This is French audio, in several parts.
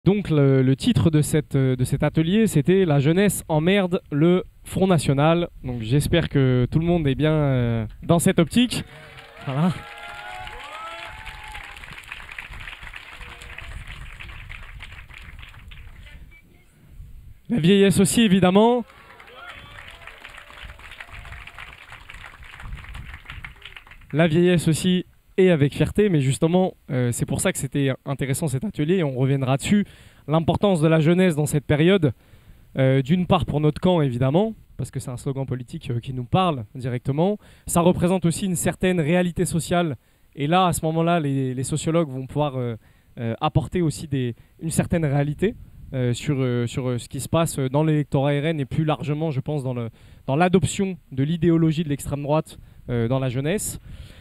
Donc le titre de cet atelier, c'était La jeunesse emmerde le Front National. Donc j'espère que tout le monde est bien dans cette optique. Voilà. La vieillesse aussi, évidemment. La vieillesse aussi, et avec fierté, mais justement, c'est pour ça que c'était intéressant cet atelier, et on reviendra dessus. L'importance de la jeunesse dans cette période, d'une part pour notre camp, évidemment, parce que c'est un slogan politique qui nous parle directement. Ça représente aussi une certaine réalité sociale, et là, à ce moment-là, les sociologues vont pouvoir apporter aussi une certaine réalité sur ce qui se passe dans l'électorat RN, et plus largement, je pense, dans l'adoption de l'idéologie de l'extrême droite dans la jeunesse.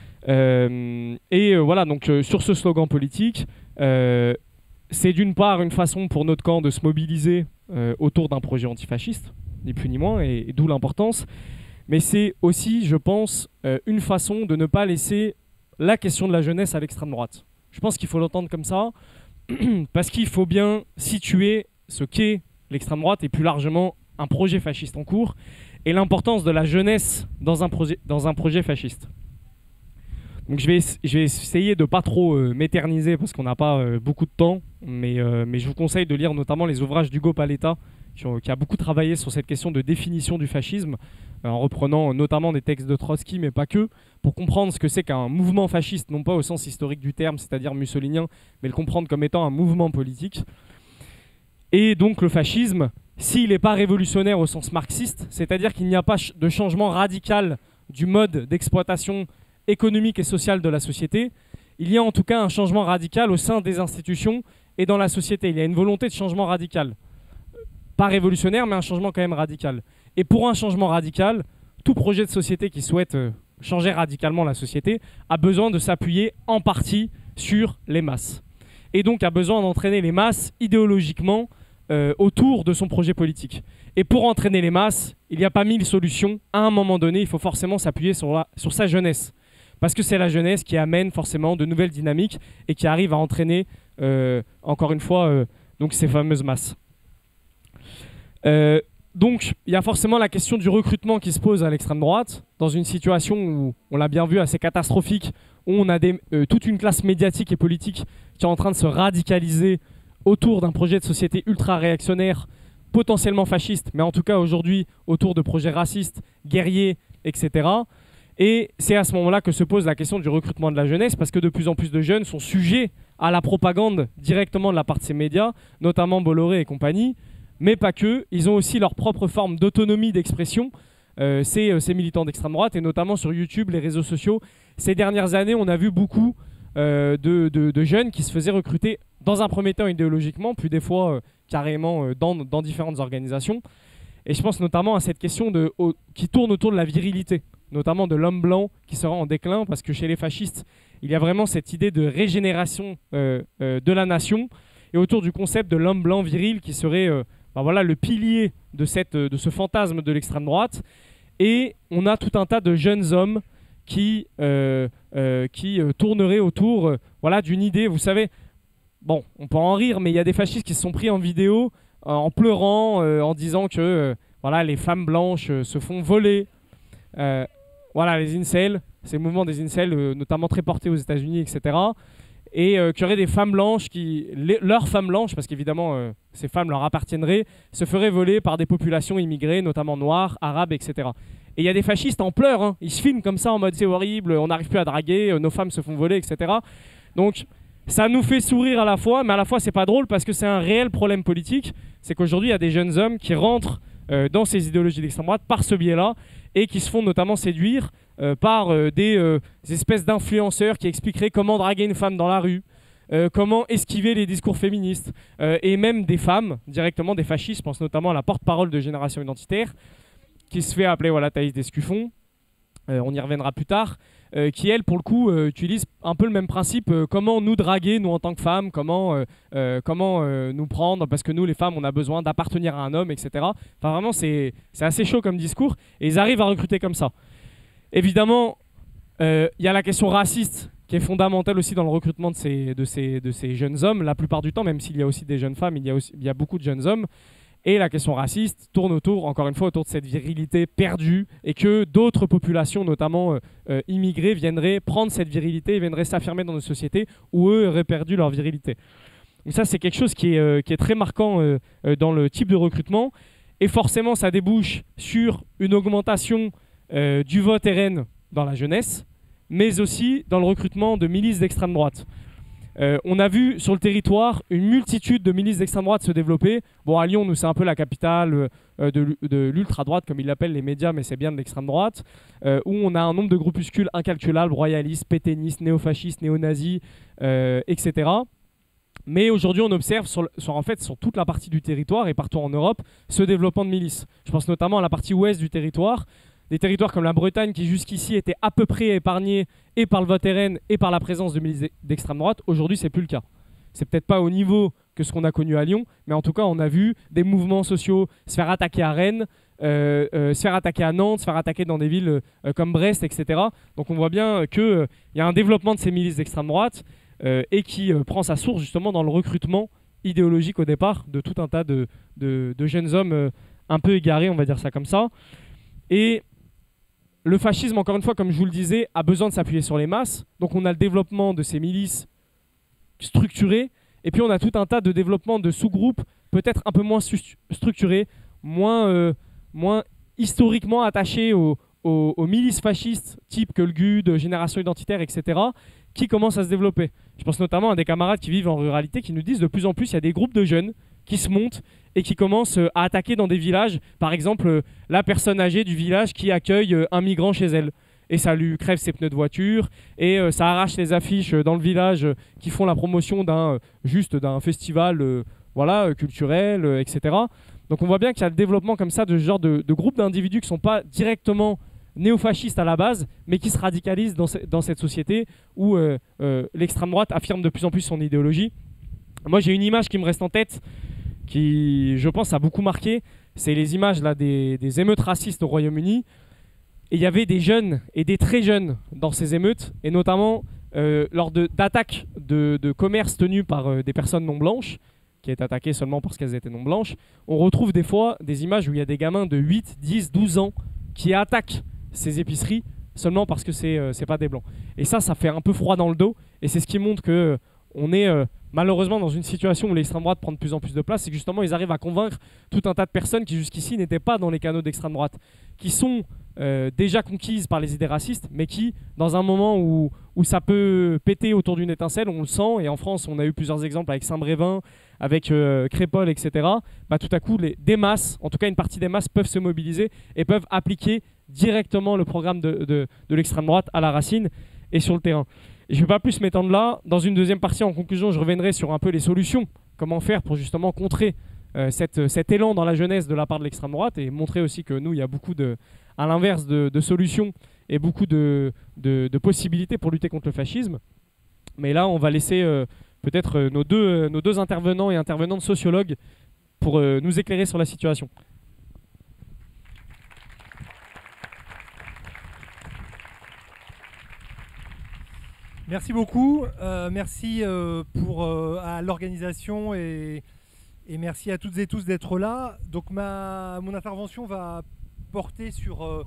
Voilà, donc sur ce slogan politique, c'est d'une part une façon pour notre camp de se mobiliser autour d'un projet antifasciste, ni plus ni moins, et d'où l'importance. Mais c'est aussi, je pense, une façon de ne pas laisser la question de la jeunesse à l'extrême droite. Je pense qu'il faut l'entendre comme ça, parce qu'il faut bien situer ce qu'est l'extrême droite et plus largement un projet fasciste en cours, et l'importance de la jeunesse dans un projet fasciste. Donc je vais essayer de ne pas trop m'éterniser parce qu'on n'a pas beaucoup de temps, mais je vous conseille de lire notamment les ouvrages d'Hugo Paletta, qui a beaucoup travaillé sur cette question de définition du fascisme, en reprenant notamment des textes de Trotsky, mais pas que, pour comprendre ce que c'est qu'un mouvement fasciste, non pas au sens historique du terme, c'est-à-dire mussolinien, mais le comprendre comme étant un mouvement politique. Et donc le fascisme, s'il n'est pas révolutionnaire au sens marxiste, c'est-à-dire qu'il n'y a pas de changement radical du mode d'exploitation économique et sociale de la société, il y a en tout cas un changement radical au sein des institutions et dans la société. Il y a une volonté de changement radical. Pas révolutionnaire, mais un changement quand même radical. Et pour un changement radical, tout projet de société qui souhaite changer radicalement la société a besoin de s'appuyer en partie sur les masses. Et donc a besoin d'entraîner les masses idéologiquement autour de son projet politique. Et pour entraîner les masses, il n'y a pas 1000 solutions. À un moment donné, il faut forcément s'appuyer sur sa jeunesse. Parce que c'est la jeunesse qui amène forcément de nouvelles dynamiques et qui arrive à entraîner, encore une fois, donc ces fameuses masses. Donc, il y a forcément la question du recrutement qui se pose à l'extrême droite, dans une situation où, on l'a bien vu, assez catastrophique, où on a toute une classe médiatique et politique qui est en train de se radicaliser autour d'un projet de société ultra-réactionnaire, potentiellement fasciste, mais en tout cas aujourd'hui autour de projets racistes, guerriers, etc. Et c'est à ce moment-là que se pose la question du recrutement de la jeunesse, parce que de plus en plus de jeunes sont sujets à la propagande directement de la part de ces médias, notamment Bolloré et compagnie, mais pas que. Ils ont aussi leur propre forme d'autonomie d'expression, ces militants d'extrême droite, et notamment sur YouTube, les réseaux sociaux. Ces dernières années, on a vu beaucoup de jeunes qui se faisaient recruter dans un premier temps idéologiquement, puis des fois carrément dans différentes organisations. Et je pense notamment à cette question qui tourne autour de la virilité, notamment de l'homme blanc qui sera en déclin, parce que chez les fascistes, il y a vraiment cette idée de régénération de la nation, et autour du concept de l'homme blanc viril qui serait voilà, le pilier de ce fantasme de l'extrême droite. Et on a tout un tas de jeunes hommes qui tourneraient autour voilà, d'une idée, vous savez, bon, on peut en rire, mais il y a des fascistes qui se sont pris en vidéo en pleurant, en disant que voilà, les femmes blanches se font voler. Voilà, les incels, ces mouvements des incels, notamment très portés aux États-Unis, etc. Et qu'il y aurait des femmes blanches leurs femmes blanches, parce qu'évidemment ces femmes leur appartiendraient, se feraient voler par des populations immigrées, notamment noires, arabes, etc. Et il y a des fascistes en pleurs, hein. Ils se filment comme ça en mode c'est horrible, on n'arrive plus à draguer, nos femmes se font voler, etc. Donc ça nous fait sourire à la fois, mais à la fois c'est pas drôle parce que c'est un réel problème politique. C'est qu'aujourd'hui il y a des jeunes hommes qui rentrent dans ces idéologies d'extrême droite par ce biais-là, et qui se font notamment séduire par des espèces d'influenceurs qui expliqueraient comment draguer une femme dans la rue, comment esquiver les discours féministes, et même des femmes, directement des fascistes, je pense notamment à la porte-parole de Génération Identitaire, qui se fait appeler voilà, Thaïs Descuffon, on y reviendra plus tard, qui elle pour le coup utilise un peu le même principe, comment nous draguer nous en tant que femmes, comment nous prendre, parce que nous les femmes on a besoin d'appartenir à un homme, etc. Enfin vraiment c'est assez chaud comme discours, et ils arrivent à recruter comme ça. Évidemment il y a la question raciste qui est fondamentale aussi dans le recrutement de ces jeunes hommes, la plupart du temps, même s'il y a aussi des jeunes femmes, il y a beaucoup de jeunes hommes. Et la question raciste tourne encore une fois, autour de cette virilité perdue et que d'autres populations, notamment immigrées, viendraient prendre cette virilité et viendraient s'affirmer dans nos sociétés où eux auraient perdu leur virilité. Donc ça, c'est quelque chose qui est très marquant dans le type de recrutement. Et forcément, ça débouche sur une augmentation du vote RN dans la jeunesse, mais aussi dans le recrutement de milices d'extrême droite. On a vu sur le territoire une multitude de milices d'extrême droite se développer. Bon, à Lyon, nous, c'est un peu la capitale de l'ultra-droite, comme ils l'appellent les médias, mais c'est bien de l'extrême droite, où on a un nombre de groupuscules incalculables, royalistes, pétainistes, néofascistes, néo-nazis, etc. Mais aujourd'hui, on observe en fait, sur toute la partie du territoire et partout en Europe ce développement de milices. Je pense notamment à la partie ouest du territoire. Des territoires comme la Bretagne qui jusqu'ici étaient à peu près épargnés et par le vote RN et par la présence de milices d'extrême droite, aujourd'hui c'est plus le cas. C'est peut-être pas au niveau que ce qu'on a connu à Lyon, mais en tout cas on a vu des mouvements sociaux se faire attaquer à Rennes, se faire attaquer à Nantes, se faire attaquer dans des villes comme Brest, etc. Donc on voit bien qu'il y a un développement de ces milices d'extrême droite et qui prend sa source justement dans le recrutement idéologique au départ de tout un tas de jeunes hommes un peu égarés, on va dire ça comme ça. Et le fascisme, encore une fois, comme je vous le disais, a besoin de s'appuyer sur les masses. Donc on a le développement de ces milices structurées. Et puis on a tout un tas de développement de sous-groupes, peut-être un peu moins structurés, moins historiquement attachés aux milices fascistes, type Gueulgude, Génération Identitaire, etc., qui commencent à se développer. Je pense notamment à des camarades qui vivent en ruralité qui nous disent de plus en plus, il y a des groupes de jeunes qui se montent et qui commencent à attaquer dans des villages. Par exemple, la personne âgée du village qui accueille un migrant chez elle. Et ça lui crève ses pneus de voiture, et ça arrache les affiches dans le village qui font la promotion d'un festival culturel, etc. Donc on voit bien qu'il y a le développement comme ça de ce genre de groupes d'individus qui ne sont pas directement néofascistes à la base, mais qui se radicalisent dans cette société où l'extrême droite affirme de plus en plus son idéologie. Moi j'ai une image qui me reste en tête, qui, je pense, a beaucoup marqué. C'est les images là, des émeutes racistes au Royaume-Uni. Et il y avait des jeunes et des très jeunes dans ces émeutes, et notamment lors d'attaques de commerce tenues par des personnes non blanches, qui étaient attaquées seulement parce qu'elles étaient non blanches. On retrouve des fois des images où il y a des gamins de 8, 10, 12 ans qui attaquent ces épiceries seulement parce que c'est pas des blancs. Et ça fait un peu froid dans le dos, et c'est ce qui montre qu'on est malheureusement dans une situation où l'extrême droite prend de plus en plus de place, c'est que justement ils arrivent à convaincre tout un tas de personnes qui jusqu'ici n'étaient pas dans les canaux d'extrême droite, qui sont déjà conquises par les idées racistes, mais qui, dans un moment où ça peut péter autour d'une étincelle, on le sent, et en France on a eu plusieurs exemples avec Saint-Brévin, avec Crépol, etc. Tout à coup, des masses, en tout cas une partie des masses, peuvent se mobiliser et peuvent appliquer directement le programme de l'extrême droite à la racine et sur le terrain. Et je ne vais pas plus m'étendre là. Dans une deuxième partie, en conclusion, je reviendrai sur un peu les solutions. Comment faire pour justement contrer cet élan dans la jeunesse de la part de l'extrême droite, et montrer aussi que nous, il y a beaucoup à l'inverse de solutions et beaucoup de possibilités pour lutter contre le fascisme. Mais là, on va laisser peut-être nos deux intervenants et intervenantes sociologues pour nous éclairer sur la situation. Merci beaucoup. Merci à l'organisation et merci à toutes et tous d'être là. Donc mon intervention va porter sur...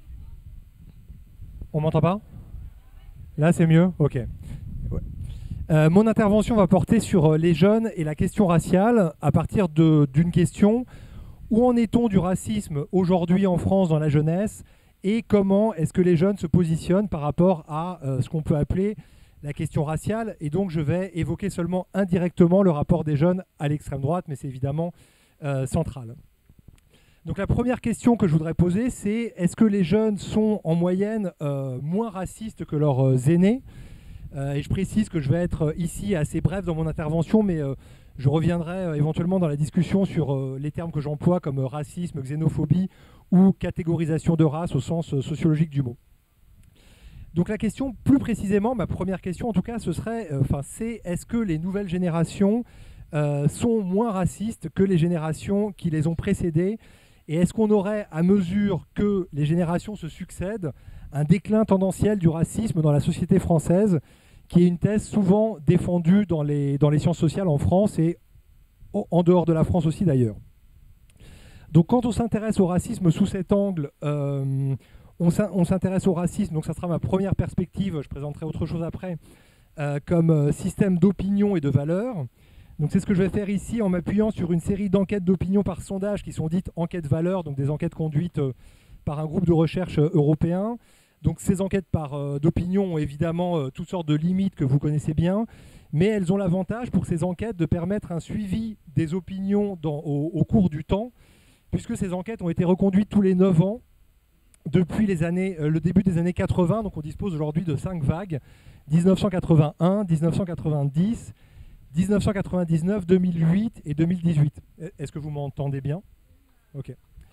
On m'entend pas? Là, c'est mieux? Ok. Ouais. Mon intervention va porter sur les jeunes et la question raciale à partir d'une question. Où en est-on du racisme aujourd'hui en France dans la jeunesse, et comment est-ce que les jeunes se positionnent par rapport à ce qu'on peut appeler la question raciale? Et donc je vais évoquer seulement indirectement le rapport des jeunes à l'extrême droite, mais c'est évidemment central. Donc la première question que je voudrais poser, c'est est-ce que les jeunes sont en moyenne moins racistes que leurs aînés? Et je précise que je vais être ici assez bref dans mon intervention, mais je reviendrai éventuellement dans la discussion sur les termes que j'emploie comme racisme, xénophobie ou catégorisation de race au sens sociologique du mot. Donc la question, plus précisément, ma première question en tout cas, c'est est-ce que les nouvelles générations sont moins racistes que les générations qui les ont précédées, et est-ce qu'on aurait, à mesure que les générations se succèdent, un déclin tendanciel du racisme dans la société française qui est une thèse souvent défendue dans les sciences sociales en France et en dehors de la France aussi d'ailleurs. Donc quand on s'intéresse au racisme sous cet angle, on s'intéresse au racisme, donc ça sera ma première perspective, je présenterai autre chose après, comme système d'opinion et de valeurs. Donc c'est ce que je vais faire ici en m'appuyant sur une série d'enquêtes d'opinion par sondage qui sont dites enquêtes valeurs, donc des enquêtes conduites par un groupe de recherche européen. Donc ces enquêtes d'opinion ont évidemment toutes sortes de limites que vous connaissez bien, mais elles ont l'avantage pour ces enquêtes de permettre un suivi des opinions au cours du temps, puisque ces enquêtes ont été reconduites tous les 9 ans depuis le début des années 80. Donc on dispose aujourd'hui de 5 vagues, 1981, 1990, 1999, 2008 et 2018. Est-ce que vous m'entendez bien? Ok.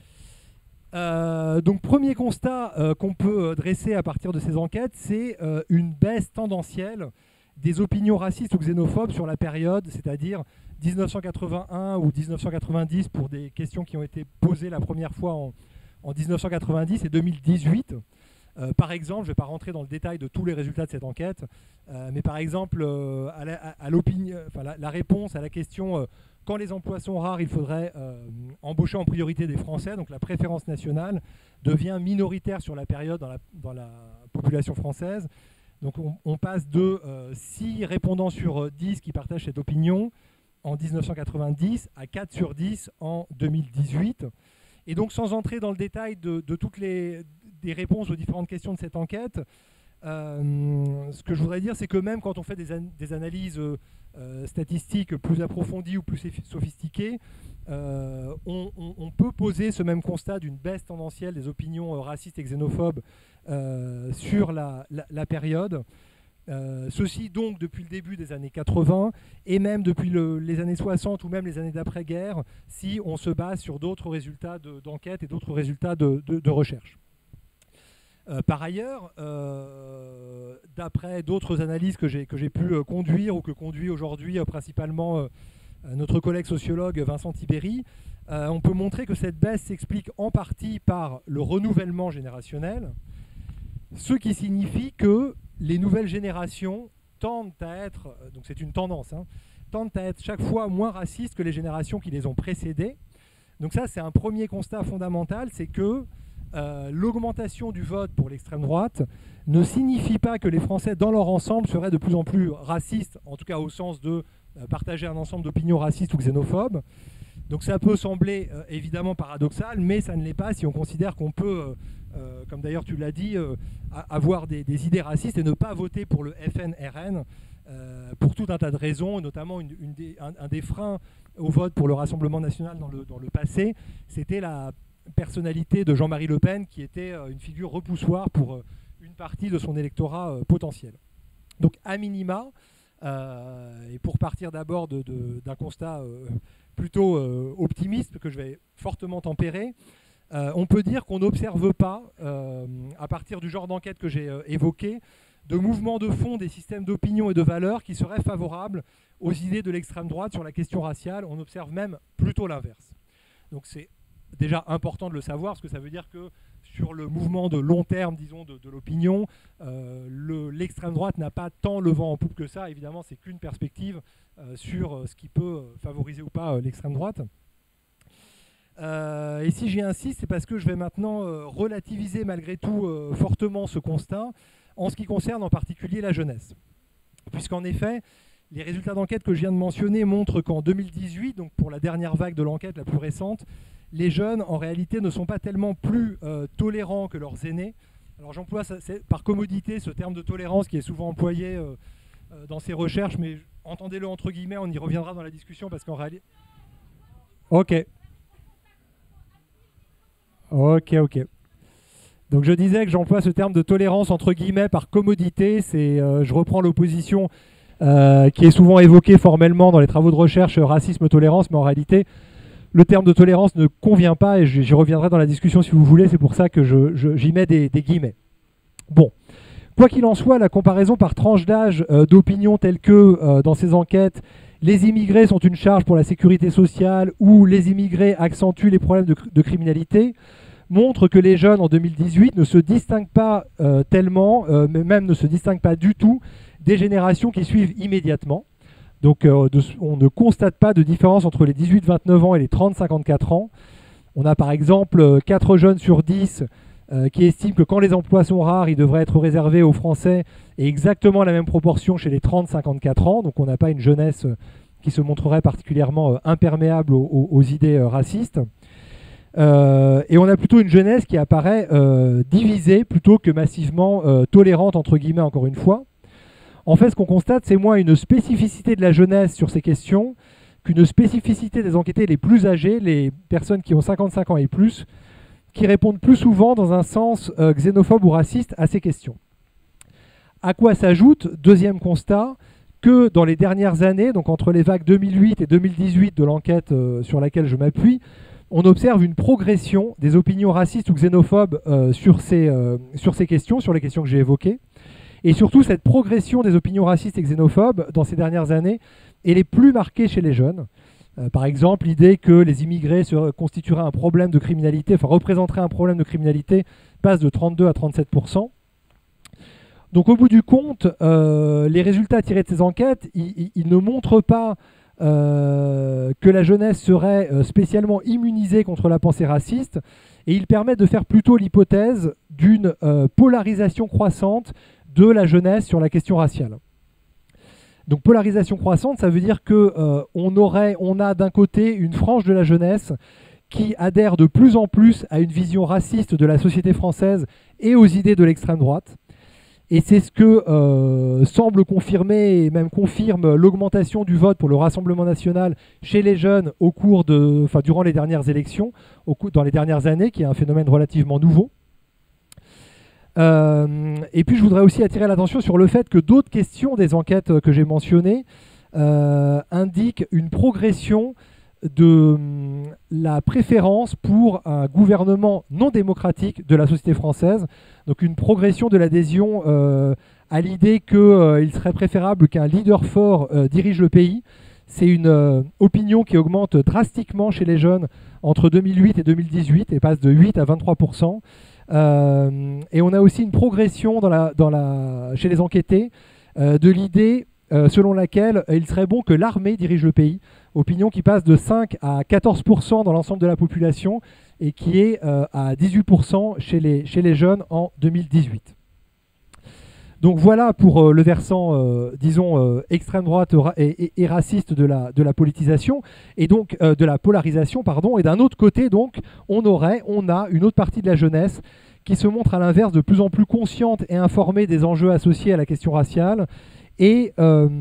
Donc premier constat qu'on peut dresser à partir de ces enquêtes, c'est une baisse tendancielle des opinions racistes ou xénophobes sur la période, c'est-à-dire 1981 ou 1990 pour des questions qui ont été posées la première fois en 1990 et 2018. Par exemple, je ne vais pas rentrer dans le détail de tous les résultats de cette enquête, mais par exemple, la réponse à la question quand les emplois sont rares, il faudrait embaucher en priorité des Français, donc la préférence nationale devient minoritaire sur la période dans la population française. Donc on passe de 6 répondants sur 10 qui partagent cette opinion en 1990 à 4 sur 10 en 2018. Et donc sans entrer dans le détail de toutes des réponses aux différentes questions de cette enquête, ce que je voudrais dire, c'est que même quand on fait des analyses statistiques plus approfondies ou plus sophistiquées, on peut poser ce même constat d'une baisse tendancielle des opinions racistes et xénophobes sur la période. Ceci donc depuis le début des années 80 et même depuis les années 60 ou même les années d'après-guerre, si on se base sur d'autres résultats d'enquête et d'autres résultats de recherche. Par ailleurs, d'après d'autres analyses que j'ai pu conduire ou que conduit aujourd'hui principalement notre collègue sociologue Vincent Tibéri, on peut montrer que cette baisse s'explique en partie par le renouvellement générationnel, ce qui signifie que les nouvelles générations tendent à être, donc c'est une tendance, tendent à être chaque fois moins racistes que les générations qui les ont précédées. Donc ça, c'est un premier constat fondamental, c'est que l'augmentation du vote pour l'extrême droite ne signifie pas que les Français dans leur ensemble seraient de plus en plus racistes, en tout cas au sens de partager un ensemble d'opinions racistes ou xénophobes. Donc ça peut sembler évidemment paradoxal, mais ça ne l'est pas si on considère qu'on peut, comme d'ailleurs tu l'as dit, avoir des idées racistes et ne pas voter pour le FN-RN pour tout un tas de raisons, notamment un des freins au vote pour le Rassemblement national dans le passé, c'était la personnalité de Jean-Marie Le Pen qui était une figure repoussoire pour une partie de son électorat potentiel. Donc à minima, et pour partir d'abord d'un constat plutôt optimiste que je vais fortement tempérer, on peut dire qu'on n'observe pas, à partir du genre d'enquête que j'ai évoqué, de mouvements de fond des systèmes d'opinion et de valeurs qui seraient favorables aux idées de l'extrême droite sur la question raciale. On observe même plutôt l'inverse. Donc c'est déjà important de le savoir, parce que ça veut dire que sur le mouvement de long terme, disons, de l'opinion, l'extrême droite n'a pas tant le vent en poupe que ça. Évidemment, c'est qu'une perspective sur ce qui peut favoriser ou pas l'extrême droite. Et si j'y insiste, c'est parce que je vais maintenant relativiser malgré tout fortement ce constat en ce qui concerne en particulier la jeunesse. Puisqu'en effet, les résultats d'enquête que je viens de mentionner montrent qu'en 2018, donc pour la dernière vague de l'enquête la plus récente, les jeunes, en réalité, ne sont pas tellement plus tolérants que leurs aînés. Alors j'emploie par commodité ce terme de tolérance qui est souvent employé dans ces recherches, mais entendez-le entre guillemets, on y reviendra dans la discussion, parce qu'en réalité... Ok. Donc je disais que j'emploie ce terme de tolérance entre guillemets par commodité. Je reprends l'opposition qui est souvent évoquée formellement dans les travaux de recherche racisme-tolérance, mais en réalité... Le terme de tolérance ne convient pas et j'y reviendrai dans la discussion si vous voulez, c'est pour ça que j'y mets des guillemets. Bon, quoi qu'il en soit, la comparaison par tranche d'âge d'opinion telle que dans ces enquêtes, les immigrés sont une charge pour la sécurité sociale ou les immigrés accentuent les problèmes de criminalité, montrent que les jeunes en 2018 ne se distinguent pas tellement, mais même ne se distinguent pas du tout des générations qui suivent immédiatement. Donc on ne constate pas de différence entre les 18-29 ans et les 30-54 ans. On a par exemple 4 jeunes sur 10 qui estiment que quand les emplois sont rares, ils devraient être réservés aux Français, et exactement la même proportion chez les 30-54 ans. Donc on n'a pas une jeunesse qui se montrerait particulièrement imperméable aux idées racistes. Et on a plutôt une jeunesse qui apparaît divisée plutôt que massivement tolérante, entre guillemets, encore une fois. En fait, ce qu'on constate, c'est moins une spécificité de la jeunesse sur ces questions qu'une spécificité des enquêtés les plus âgés, les personnes qui ont 55 ans et plus, qui répondent plus souvent dans un sens xénophobe ou raciste à ces questions. À quoi s'ajoute, deuxième constat, que dans les dernières années, donc entre les vagues 2008 et 2018 de l'enquête sur laquelle je m'appuie, on observe une progression des opinions racistes ou xénophobes sur ces questions, sur les questions que j'ai évoquées. Et surtout, cette progression des opinions racistes et xénophobes dans ces dernières années, elle est plus marquée chez les jeunes. Par exemple, l'idée que les immigrés constitueraient un problème de criminalité, enfin représenteraient un problème de criminalité, passe de 32 à 37%. Donc au bout du compte, les résultats tirés de ces enquêtes, ils ne montrent pas que la jeunesse serait spécialement immunisée contre la pensée raciste, et ils permettent de faire plutôt l'hypothèse d'une polarisation croissante de la jeunesse sur la question raciale. Donc polarisation croissante, ça veut dire qu'on a d'un côté une frange de la jeunesse qui adhère de plus en plus à une vision raciste de la société française et aux idées de l'extrême droite. Et c'est ce que semble confirmer, et même confirme, l'augmentation du vote pour le Rassemblement national chez les jeunes durant les dernières élections, dans les dernières années, qui est un phénomène relativement nouveau. Et puis je voudrais aussi attirer l'attention sur le fait que d'autres questions des enquêtes que j'ai mentionnées indiquent une progression de la préférence pour un gouvernement non démocratique de la société française, donc une progression de l'adhésion à l'idée qu'il serait préférable qu'un leader fort dirige le pays. C'est une opinion qui augmente drastiquement chez les jeunes entre 2008 et 2018 et passe de 8 à 23%. Et on a aussi une progression chez les enquêtés de l'idée selon laquelle il serait bon que l'armée dirige le pays, opinion qui passe de 5 à 14% dans l'ensemble de la population et qui est à 18% chez les jeunes en 2018. Donc voilà pour le versant, disons, extrême droite et raciste de la politisation, et donc de la polarisation, pardon. Et d'un autre côté, donc, on a une autre partie de la jeunesse qui se montre à l'inverse de plus en plus consciente et informée des enjeux associés à la question raciale, et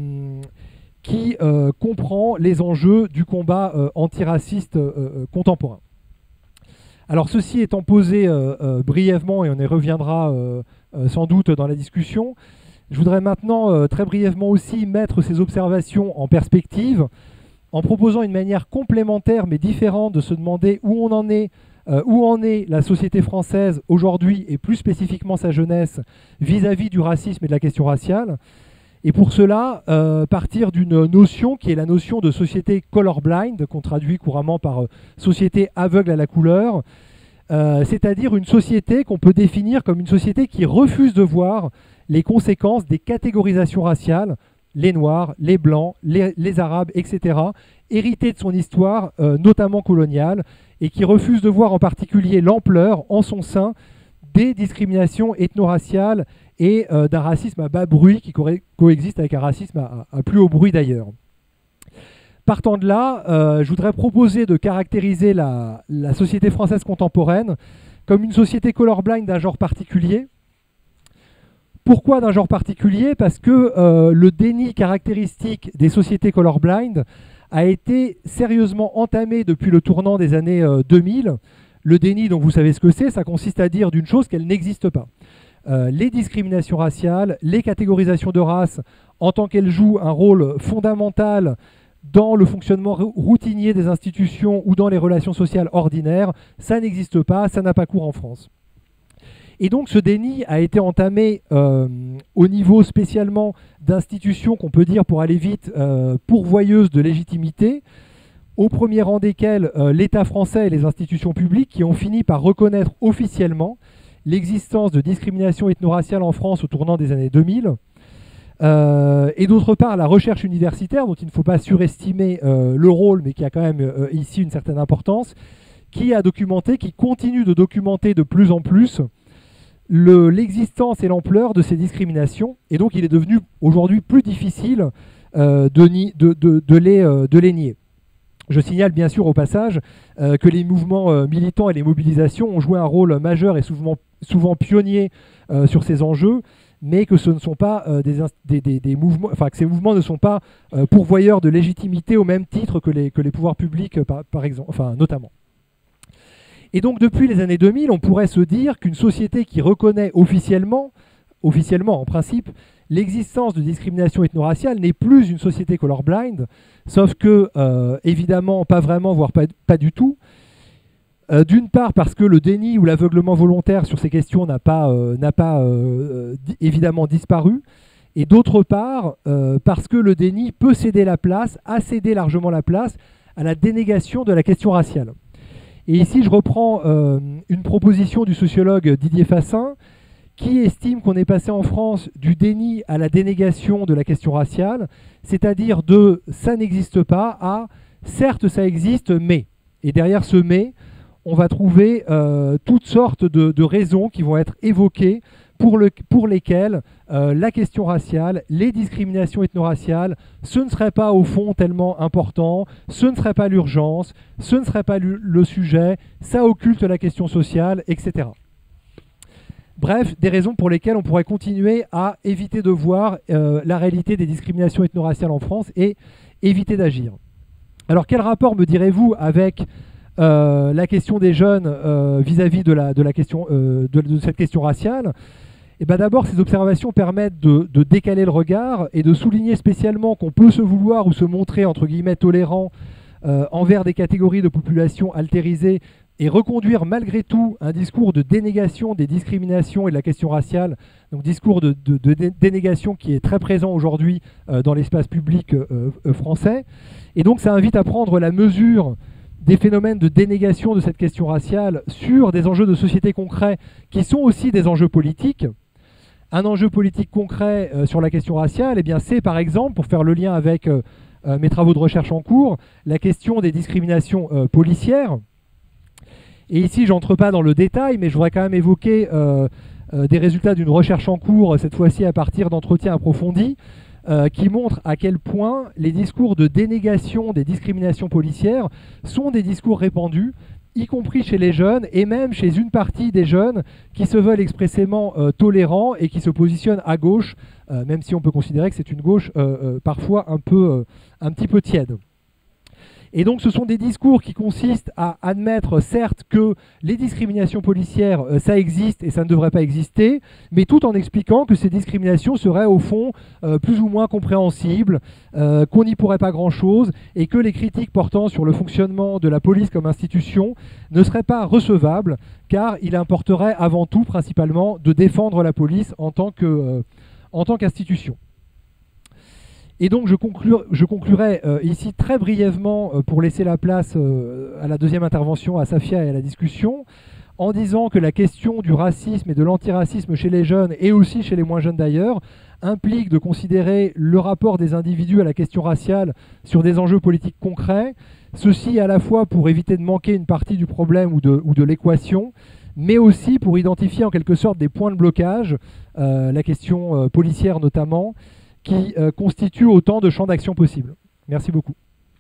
qui comprend les enjeux du combat antiraciste contemporain. Alors ceci étant posé brièvement, et on y reviendra sans doute dans la discussion, je voudrais maintenant très brièvement aussi mettre ces observations en perspective en proposant une manière complémentaire mais différente de se demander où en est la société française aujourd'hui et plus spécifiquement sa jeunesse vis-à-vis du racisme et de la question raciale. Et pour cela, partir d'une notion qui est la notion de société colorblind, qu'on traduit couramment par société aveugle à la couleur, c'est-à-dire une société qu'on peut définir comme une société qui refuse de voir les conséquences des catégorisations raciales, les Noirs, les Blancs, les Arabes, etc., héritées de son histoire, notamment coloniale, et qui refuse de voir en particulier l'ampleur en son sein des discriminations ethno-raciales et d'un racisme à bas bruit qui coexiste avec un racisme à plus haut bruit d'ailleurs. Partant de là, je voudrais proposer de caractériser la société française contemporaine comme une société colorblind d'un genre particulier. Pourquoi d'un genre particulier? Parce que le déni caractéristique des sociétés colorblind a été sérieusement entamé depuis le tournant des années 2000. Le déni, donc vous savez ce que c'est, ça consiste à dire d'une chose qu'elle n'existe pas. Les discriminations raciales, les catégorisations de race, en tant qu'elles jouent un rôle fondamental dans le fonctionnement routinier des institutions ou dans les relations sociales ordinaires, ça n'existe pas, ça n'a pas cours en France. Et donc ce déni a été entamé au niveau spécialement d'institutions qu'on peut dire, pour aller vite, pourvoyeuses de légitimité, au premier rang desquels l'État français et les institutions publiques qui ont fini par reconnaître officiellement l'existence de discrimination ethno-raciale en France au tournant des années 2000. Et d'autre part, la recherche universitaire, dont il ne faut pas surestimer le rôle, mais qui a quand même ici une certaine importance, qui a documenté, qui continue de documenter de plus en plus l'existence et l'ampleur de ces discriminations. Et donc, il est devenu aujourd'hui plus difficile de les nier. Je signale bien sûr au passage que les mouvements militants et les mobilisations ont joué un rôle majeur et souvent pionnier sur ces enjeux, mais que ce ne sont pas des mouvements, enfin que ces mouvements ne sont pas pourvoyeurs de légitimité au même titre que les pouvoirs publics, par exemple, enfin notamment. Et donc depuis les années 2000, on pourrait se dire qu'une société qui reconnaît officiellement en principe, l'existence de discrimination ethno-raciale n'est plus une société colorblind, sauf que, évidemment, pas vraiment, voire pas du tout. D'une part parce que le déni ou l'aveuglement volontaire sur ces questions n'a pas évidemment disparu, et d'autre part parce que le déni peut céder a cédé largement la place à la dénégation de la question raciale. Et ici, je reprends une proposition du sociologue Didier Fassin, qui estime qu'on est passé en France du déni à la dénégation de la question raciale, c'est-à-dire de « ça n'existe pas » à « certes ça existe, mais ». Et derrière ce « mais », on va trouver toutes sortes de raisons qui vont être évoquées pour lesquelles la question raciale, les discriminations ethno-raciales, ce ne serait pas au fond tellement important, ce ne serait pas l'urgence, ce ne serait pas le sujet, ça occulte la question sociale, etc. Bref, des raisons pour lesquelles on pourrait continuer à éviter de voir la réalité des discriminations ethno-raciales en France et éviter d'agir. Alors quel rapport me direz-vous avec la question des jeunes vis-à-vis de cette question raciale? Et ben d'abord, ces observations permettent de décaler le regard et de souligner spécialement qu'on peut se vouloir ou se montrer entre guillemets tolérant envers des catégories de population altérisées et reconduire malgré tout un discours de dénégation des discriminations et de la question raciale, donc discours de dénégation qui est très présent aujourd'hui dans l'espace public français. Et donc ça invite à prendre la mesure des phénomènes de dénégation de cette question raciale sur des enjeux de société concrets qui sont aussi des enjeux politiques. Un enjeu politique concret sur la question raciale, eh bien, c'est par exemple, pour faire le lien avec mes travaux de recherche en cours, la question des discriminations policières. Et ici, je n'entre pas dans le détail, mais je voudrais quand même évoquer des résultats d'une recherche en cours, cette fois-ci à partir d'entretiens approfondis, qui montrent à quel point les discours de dénégation des discriminations policières sont des discours répandus, y compris chez les jeunes, et même chez une partie des jeunes qui se veulent expressément tolérants et qui se positionnent à gauche, même si on peut considérer que c'est une gauche parfois un petit peu tiède. Et donc ce sont des discours qui consistent à admettre certes que les discriminations policières, ça existe et ça ne devrait pas exister, mais tout en expliquant que ces discriminations seraient au fond plus ou moins compréhensibles, qu'on n'y pourrait pas grand-chose, et que les critiques portant sur le fonctionnement de la police comme institution ne seraient pas recevables, car il importerait avant tout, principalement, de défendre la police en tant qu'institution. Et donc je conclurai ici très brièvement, pour laisser la place à la deuxième intervention, à Safia et à la discussion, en disant que la question du racisme et de l'antiracisme chez les jeunes, et aussi chez les moins jeunes d'ailleurs, implique de considérer le rapport des individus à la question raciale sur des enjeux politiques concrets, ceci à la fois pour éviter de manquer une partie du problème ou de l'équation, mais aussi pour identifier en quelque sorte des points de blocage, la question policière notamment, qui constituent autant de champs d'action possibles. Merci beaucoup.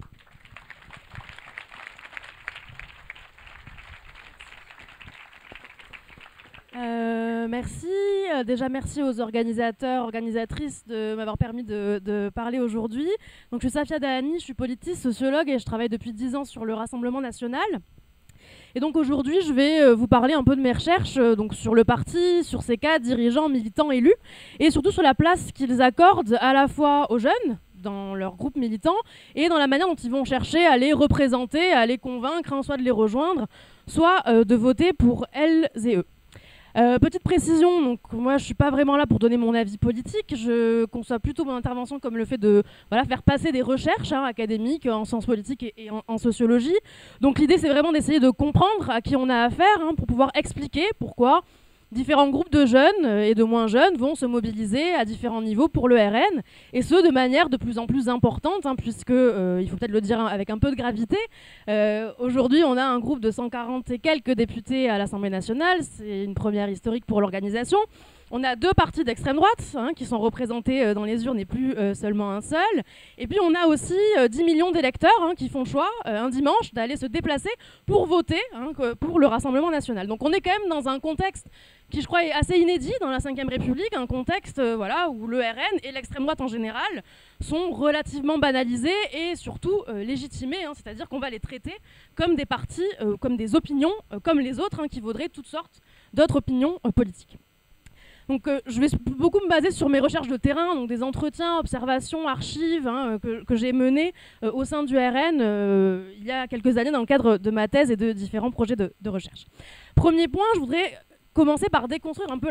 Merci. Déjà, merci aux organisateurs, organisatrices de m'avoir permis de parler aujourd'hui. Donc, je suis Safia Dahani, je suis politiste, sociologue et je travaille depuis 10 ans sur le Rassemblement national. Et donc aujourd'hui, je vais vous parler un peu de mes recherches donc sur le parti, sur ses cas, dirigeants, militants, élus, et surtout sur la place qu'ils accordent à la fois aux jeunes, dans leur groupe militant, et dans la manière dont ils vont chercher à les représenter, à les convaincre, soit de les rejoindre, soit de voter pour elles et eux. Petite précision, donc moi je suis pas vraiment là pour donner mon avis politique, je conçois plutôt mon intervention comme le fait de faire passer des recherches académiques en sciences politiques et en sociologie. Donc l'idée c'est vraiment d'essayer de comprendre à qui on a affaire pour pouvoir expliquer pourquoi différents groupes de jeunes et de moins jeunes vont se mobiliser à différents niveaux pour le RN, et ce de manière de plus en plus importante, puisque, il faut peut-être le dire avec un peu de gravité, aujourd'hui on a un groupe de 140 et quelques députés à l'Assemblée nationale, c'est une première historique pour l'organisation. On a 2 partis d'extrême droite qui sont représentés dans les urnes et plus seulement un seul. Et puis on a aussi 10 millions d'électeurs qui font le choix un dimanche d'aller se déplacer pour voter pour le Rassemblement national. Donc on est quand même dans un contexte qui je crois est assez inédit dans la Ve République, un contexte où le RN et l'extrême droite en général sont relativement banalisés et surtout légitimés, c'est-à-dire qu'on va les traiter comme des partis, comme des opinions, comme les autres, qui vaudraient toutes sortes d'autres opinions politiques. Donc je vais beaucoup me baser sur mes recherches de terrain, donc des entretiens, observations, archives que j'ai menées au sein du RN il y a quelques années dans le cadre de ma thèse et de différents projets de recherche. Premier point, je voudrais commencer par déconstruire un peu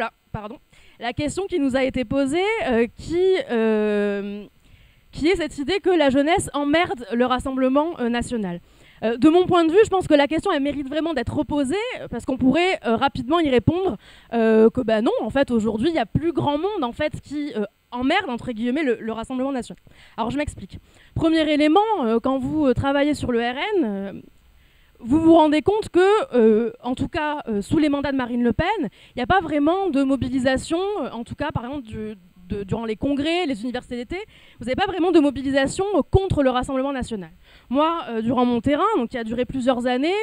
la question qui nous a été posée, qui est cette idée que la jeunesse emmerde le Rassemblement national. De mon point de vue, je pense que la question elle mérite vraiment d'être reposée parce qu'on pourrait rapidement y répondre que non, en fait aujourd'hui il y a plus grand monde en fait qui emmerde entre guillemets le Rassemblement national. Alors je m'explique. Premier élément, quand vous travaillez sur le RN, vous vous rendez compte que, en tout cas sous les mandats de Marine Le Pen, il n'y a pas vraiment de mobilisation, en tout cas par exemple durant les congrès, les universités d'été, vous n'avez pas vraiment de mobilisation contre le Rassemblement national. Moi, durant mon terrain, donc qui a duré plusieurs années,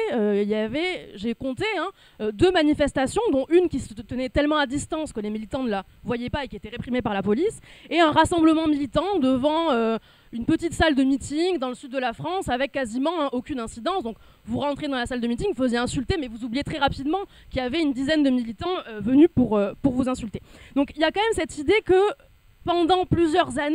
j'ai compté 2 manifestations, dont une qui se tenait tellement à distance que les militants ne la voyaient pas et qui était réprimée par la police, et un rassemblement militant devant une petite salle de meeting dans le sud de la France avec quasiment aucune incidence. Donc vous rentrez dans la salle de meeting, vous faisiez insulter, mais vous oubliez très rapidement qu'il y avait une dizaine de militants venus pour vous insulter. Donc il y a quand même cette idée que pendant plusieurs années,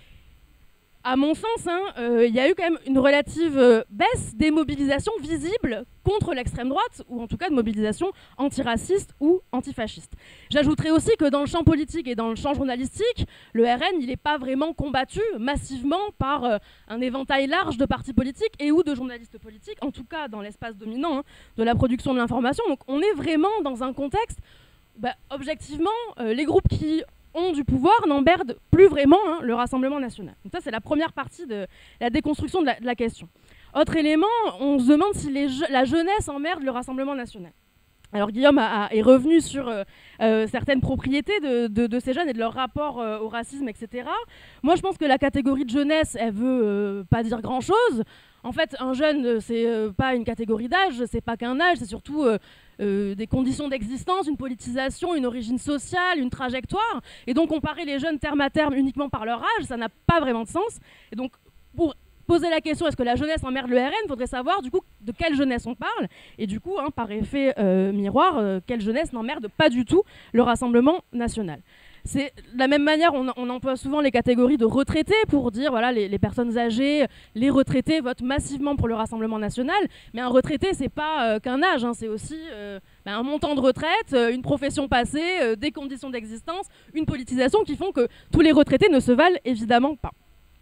à mon sens, il y a eu quand même une relative baisse des mobilisations visibles contre l'extrême droite, ou en tout cas de mobilisations antiraciste ou antifasciste. J'ajouterais aussi que dans le champ politique et dans le champ journalistique, le RN il n'est pas vraiment combattu massivement par un éventail large de partis politiques et ou de journalistes politiques, en tout cas dans l'espace dominant de la production de l'information. Donc on est vraiment dans un contexte, objectivement, les groupes qui ont du pouvoir n'emmerdent plus vraiment le Rassemblement national. Donc ça, c'est la première partie de la déconstruction de la question. Autre élément, on se demande si la jeunesse emmerde le Rassemblement national. Alors Guillaume est revenu sur certaines propriétés de ces jeunes et de leur rapport au racisme, etc. Moi, je pense que la catégorie de jeunesse, elle veut pas dire grand-chose. En fait, un jeune, c'est pas une catégorie d'âge, c'est pas qu'un âge, c'est surtout des conditions d'existence, une politisation, une origine sociale, une trajectoire. Et donc, comparer les jeunes terme à terme uniquement par leur âge, ça n'a pas vraiment de sens. Et donc, pour poser la question, est-ce que la jeunesse emmerde le RN, il faudrait savoir du coup de quelle jeunesse on parle. Et du coup, par effet miroir, quelle jeunesse n'emmerde pas du tout le Rassemblement national. C'est de la même manière, on emploie souvent les catégories de retraités pour dire voilà les personnes âgées, les retraités votent massivement pour le Rassemblement national. Mais un retraité, c'est pas qu'un âge, c'est aussi un montant de retraite, une profession passée, des conditions d'existence, une politisation qui font que tous les retraités ne se valent évidemment pas.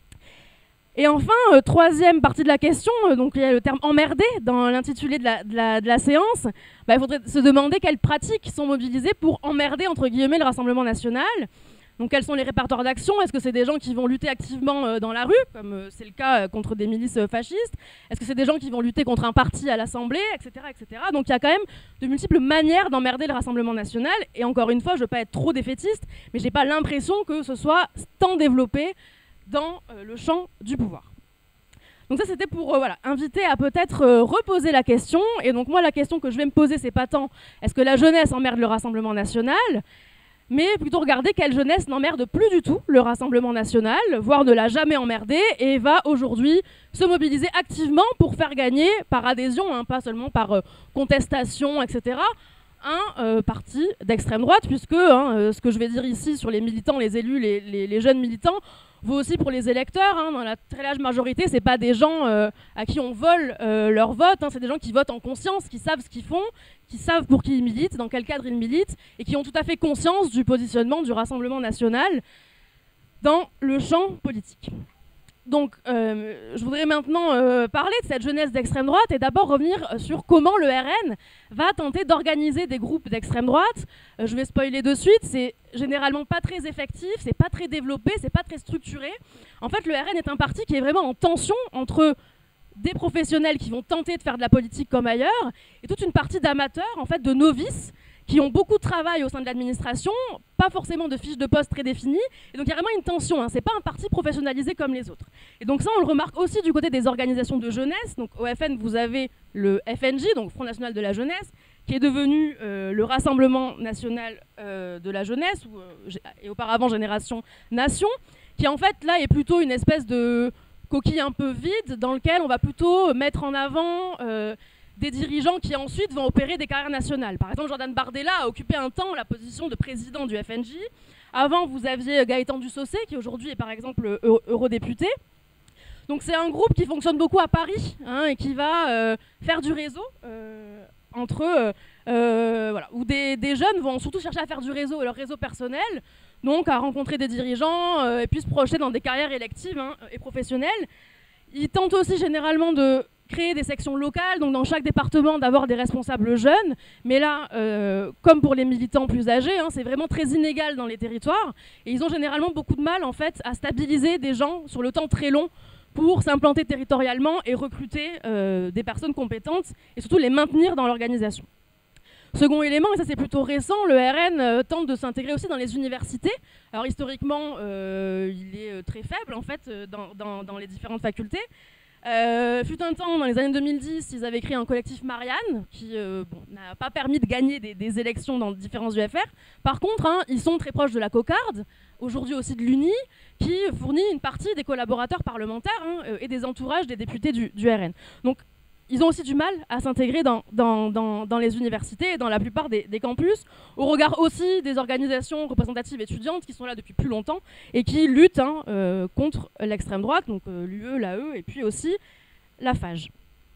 Et enfin, troisième partie de la question, donc il y a le terme emmerdé dans l'intitulé de la séance. Il faudrait se demander quelles pratiques sont mobilisées pour emmerder entre guillemets le Rassemblement national. Donc quels sont les répertoires d'action? Est-ce que c'est des gens qui vont lutter activement dans la rue, comme c'est le cas contre des milices fascistes? Est-ce que c'est des gens qui vont lutter contre un parti à l'Assemblée, etc., etc. Donc il y a quand même de multiples manières d'emmerder le Rassemblement national. Et encore une fois, je ne veux pas être trop défaitiste, mais je n'ai pas l'impression que ce soit tant développé dans le champ du pouvoir. Donc ça, c'était pour inviter à peut-être reposer la question. Et donc moi, la question que je vais me poser, c'est pas tant est-ce que la jeunesse emmerde le Rassemblement national, mais plutôt regarder quelle jeunesse n'emmerde plus du tout le Rassemblement national, voire ne l'a jamais emmerdé, et va aujourd'hui se mobiliser activement pour faire gagner par adhésion, pas seulement par contestation, etc., un parti d'extrême droite, puisque ce que je vais dire ici sur les militants, les élus, les jeunes militants, vaut aussi pour les électeurs. Hein. Dans la très large majorité, c'est pas des gens à qui on vole leur vote. Hein. C'est des gens qui votent en conscience, qui savent ce qu'ils font, qui savent pour qui ils militent, dans quel cadre ils militent, et qui ont tout à fait conscience du positionnement du Rassemblement national dans le champ politique. Donc, je voudrais maintenant parler de cette jeunesse d'extrême droite et d'abord revenir sur comment le RN va tenter d'organiser des groupes d'extrême droite. Je vais spoiler de suite, c'est généralement pas très effectif, c'est pas très développé, c'est pas très structuré. En fait, le RN est un parti qui est vraiment en tension entre des professionnels qui vont tenter de faire de la politique comme ailleurs et toute une partie d'amateurs, en fait, de novices, qui ont beaucoup de travail au sein de l'administration, pas forcément de fiches de poste très définies, et donc il y a vraiment une tension, hein. C'est pas un parti professionnalisé comme les autres. Et donc ça, on le remarque aussi du côté des organisations de jeunesse. Donc au FN, vous avez le FNJ, donc Front National de la Jeunesse, qui est devenu le Rassemblement National de la Jeunesse, et auparavant Génération Nation, qui en fait là est plutôt une espèce de coquille un peu vide, dans lequel on va plutôt mettre en avant des dirigeants qui ensuite vont opérer des carrières nationales. Par exemple, Jordan Bardella a occupé un temps la position de président du FNJ. Avant, vous aviez Gaëtan Dussaucé, qui aujourd'hui est par exemple eurodéputé. Donc c'est un groupe qui fonctionne beaucoup à Paris, hein, et qui va faire du réseau entre voilà, où des jeunes vont surtout chercher à faire du réseau, leur réseau personnel, donc à rencontrer des dirigeants et puis se projeter dans des carrières électives, hein, et professionnelles. Ils tentent aussi généralement de créer des sections locales, donc dans chaque département d'avoir des responsables jeunes, mais là, comme pour les militants plus âgés, hein, c'est vraiment très inégal dans les territoires, et ils ont généralement beaucoup de mal en fait à stabiliser des gens sur le temps très long pour s'implanter territorialement et recruter des personnes compétentes et surtout les maintenir dans l'organisation. Second élément, et ça c'est plutôt récent, le RN tente de s'intégrer aussi dans les universités. Alors historiquement, il est très faible en fait dans les différentes facultés. Fut un temps, dans les années 2010, ils avaient créé un collectif Marianne qui n'a pas permis de gagner des élections dans différents UFR. Par contre, hein, ils sont très proches de la Cocarde, aujourd'hui aussi de l'UNI, qui fournit une partie des collaborateurs parlementaires, hein, et des entourages des députés du RN. Donc, ils ont aussi du mal à s'intégrer dans les universités et dans la plupart des campus, au regard aussi des organisations représentatives étudiantes qui sont là depuis plus longtemps et qui luttent, hein, contre l'extrême droite, donc l'UE, l'AE et puis aussi la FAGE.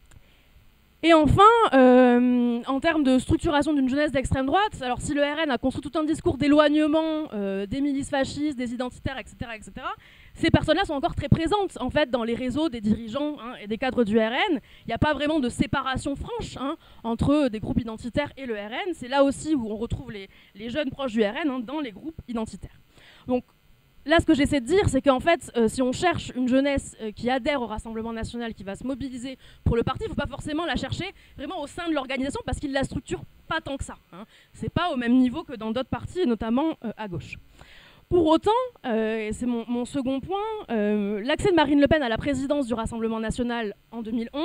Et enfin, en termes de structuration d'une jeunesse d'extrême droite, alors si le RN a construit tout un discours d'éloignement des milices fascistes, des identitaires, etc., ces personnes-là sont encore très présentes en fait dans les réseaux des dirigeants, hein, et des cadres du RN. Il n'y a pas vraiment de séparation franche, hein, entre des groupes identitaires et le RN. C'est là aussi où on retrouve les jeunes proches du RN, hein, dans les groupes identitaires. Donc là, ce que j'essaie de dire, c'est qu'en fait, si on cherche une jeunesse qui adhère au Rassemblement national, qui va se mobiliser pour le parti, il ne faut pas forcément la chercher vraiment au sein de l'organisation parce qu'il ne la structure pas tant que ça, hein. Ce n'est pas au même niveau que dans d'autres partis, et notamment à gauche. Pour autant, et c'est mon second point, l'accès de Marine Le Pen à la présidence du Rassemblement national en 2011,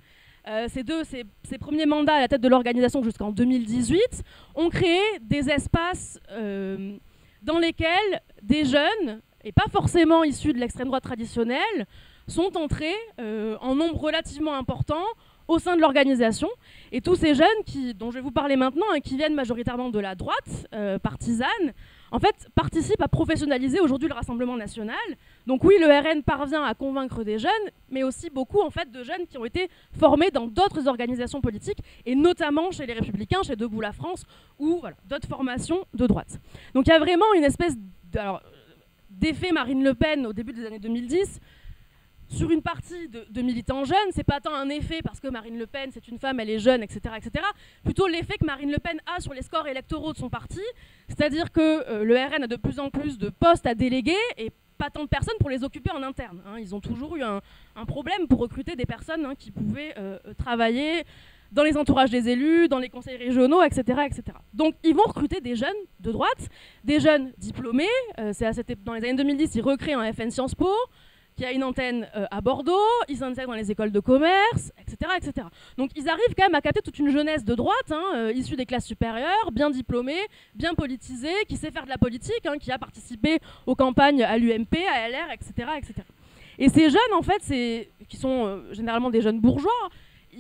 ses premiers mandats à la tête de l'organisation jusqu'en 2018, ont créé des espaces dans lesquels des jeunes, et pas forcément issus de l'extrême droite traditionnelle, sont entrés en nombre relativement important au sein de l'organisation. Et tous ces jeunes dont je vais vous parler maintenant, hein, qui viennent majoritairement de la droite partisane, en fait, participent à professionnaliser aujourd'hui le Rassemblement national. Donc oui, le RN parvient à convaincre des jeunes, mais aussi beaucoup en fait, de jeunes qui ont été formés dans d'autres organisations politiques, et notamment chez les Républicains, chez Debout la France, ou voilà, d'autres formations de droite. Donc il y a vraiment une espèce d'effet Marine Le Pen au début des années 2010, sur une partie de militants jeunes. C'est pas tant un effet parce que Marine Le Pen, c'est une femme, elle est jeune, etc., etc. Plutôt l'effet que Marine Le Pen a sur les scores électoraux de son parti, c'est-à-dire que le RN a de plus en plus de postes à déléguer et pas tant de personnes pour les occuper en interne, hein. Ils ont toujours eu un problème pour recruter des personnes, hein, qui pouvaient travailler dans les entourages des élus, dans les conseils régionaux, etc., etc. Donc ils vont recruter des jeunes de droite, des jeunes diplômés. Dans les années 2010, ils recréent un FN Sciences Po, qui a une antenne à Bordeaux, ils s'intègrent dans les écoles de commerce, etc., etc. Donc ils arrivent quand même à capter toute une jeunesse de droite, hein, issue des classes supérieures, bien diplômée, bien politisée, qui sait faire de la politique, hein, qui a participé aux campagnes à l'UMP, à LR, etc., etc. Et ces jeunes, en fait, qui sont généralement des jeunes bourgeois,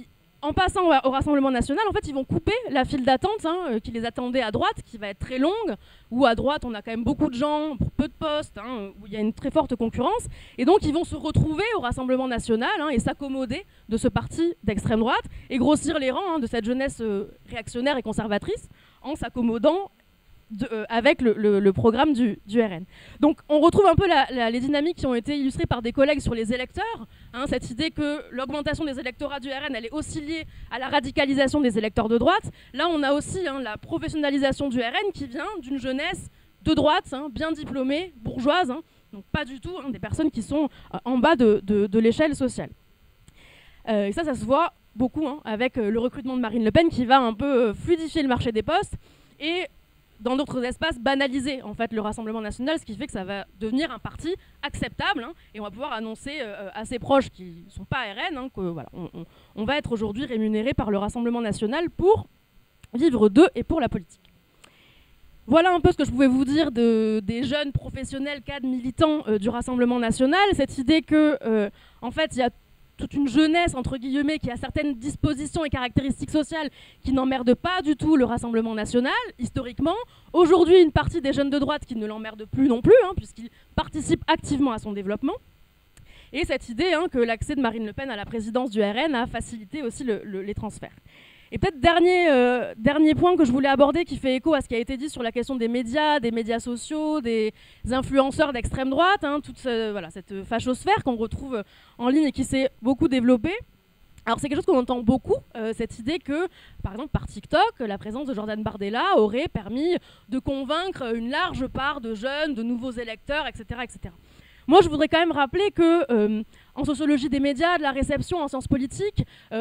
en passant au Rassemblement national, en fait, ils vont couper la file d'attente qui les attendait à droite, qui va être très longue, où à droite, on a quand même beaucoup de gens pour peu de postes, où il y a une très forte concurrence. Et donc, ils vont se retrouver au Rassemblement national et s'accommoder de ce parti d'extrême droite et grossir les rangs de cette jeunesse réactionnaire et conservatrice en s'accommodant avec le programme du RN. Donc on retrouve un peu les dynamiques qui ont été illustrées par des collègues sur les électeurs, cette idée que l'augmentation des électorats du RN, elle est aussi liée à la radicalisation des électeurs de droite. Là on a aussi la professionnalisation du RN qui vient d'une jeunesse de droite, bien diplômée, bourgeoise, donc pas du tout des personnes qui sont en bas de l'échelle sociale. Et ça se voit beaucoup avec le recrutement de Marine Le Pen qui va un peu fluidifier le marché des postes et dans d'autres espaces, banaliser en fait le Rassemblement national, ce qui fait que ça va devenir un parti acceptable et on va pouvoir annoncer à ses proches qui ne sont pas RN que voilà, on va être aujourd'hui rémunéré par le Rassemblement national pour vivre d'eux et pour la politique. Voilà un peu ce que je pouvais vous dire des jeunes professionnels, cadres, militants du Rassemblement national. Cette idée que en fait il y a toute une jeunesse, entre guillemets, qui a certaines dispositions et caractéristiques sociales qui n'emmerdent pas du tout le Rassemblement national, historiquement. Aujourd'hui, une partie des jeunes de droite qui ne l'emmerdent plus non plus, puisqu'ils participent activement à son développement. Et cette idée que l'accès de Marine Le Pen à la présidence du RN a facilité aussi les transferts. Et peut-être dernier point que je voulais aborder qui fait écho à ce qui a été dit sur la question des médias sociaux, des influenceurs d'extrême droite, toute cette fachosphère qu'on retrouve en ligne et qui s'est beaucoup développée. Alors c'est quelque chose qu'on entend beaucoup, cette idée que, par exemple, par TikTok, la présence de Jordan Bardella aurait permis de convaincre une large part de jeunes, de nouveaux électeurs, etc. etc. Moi, je voudrais quand même rappeler que en sociologie des médias, de la réception, en sciences politiques,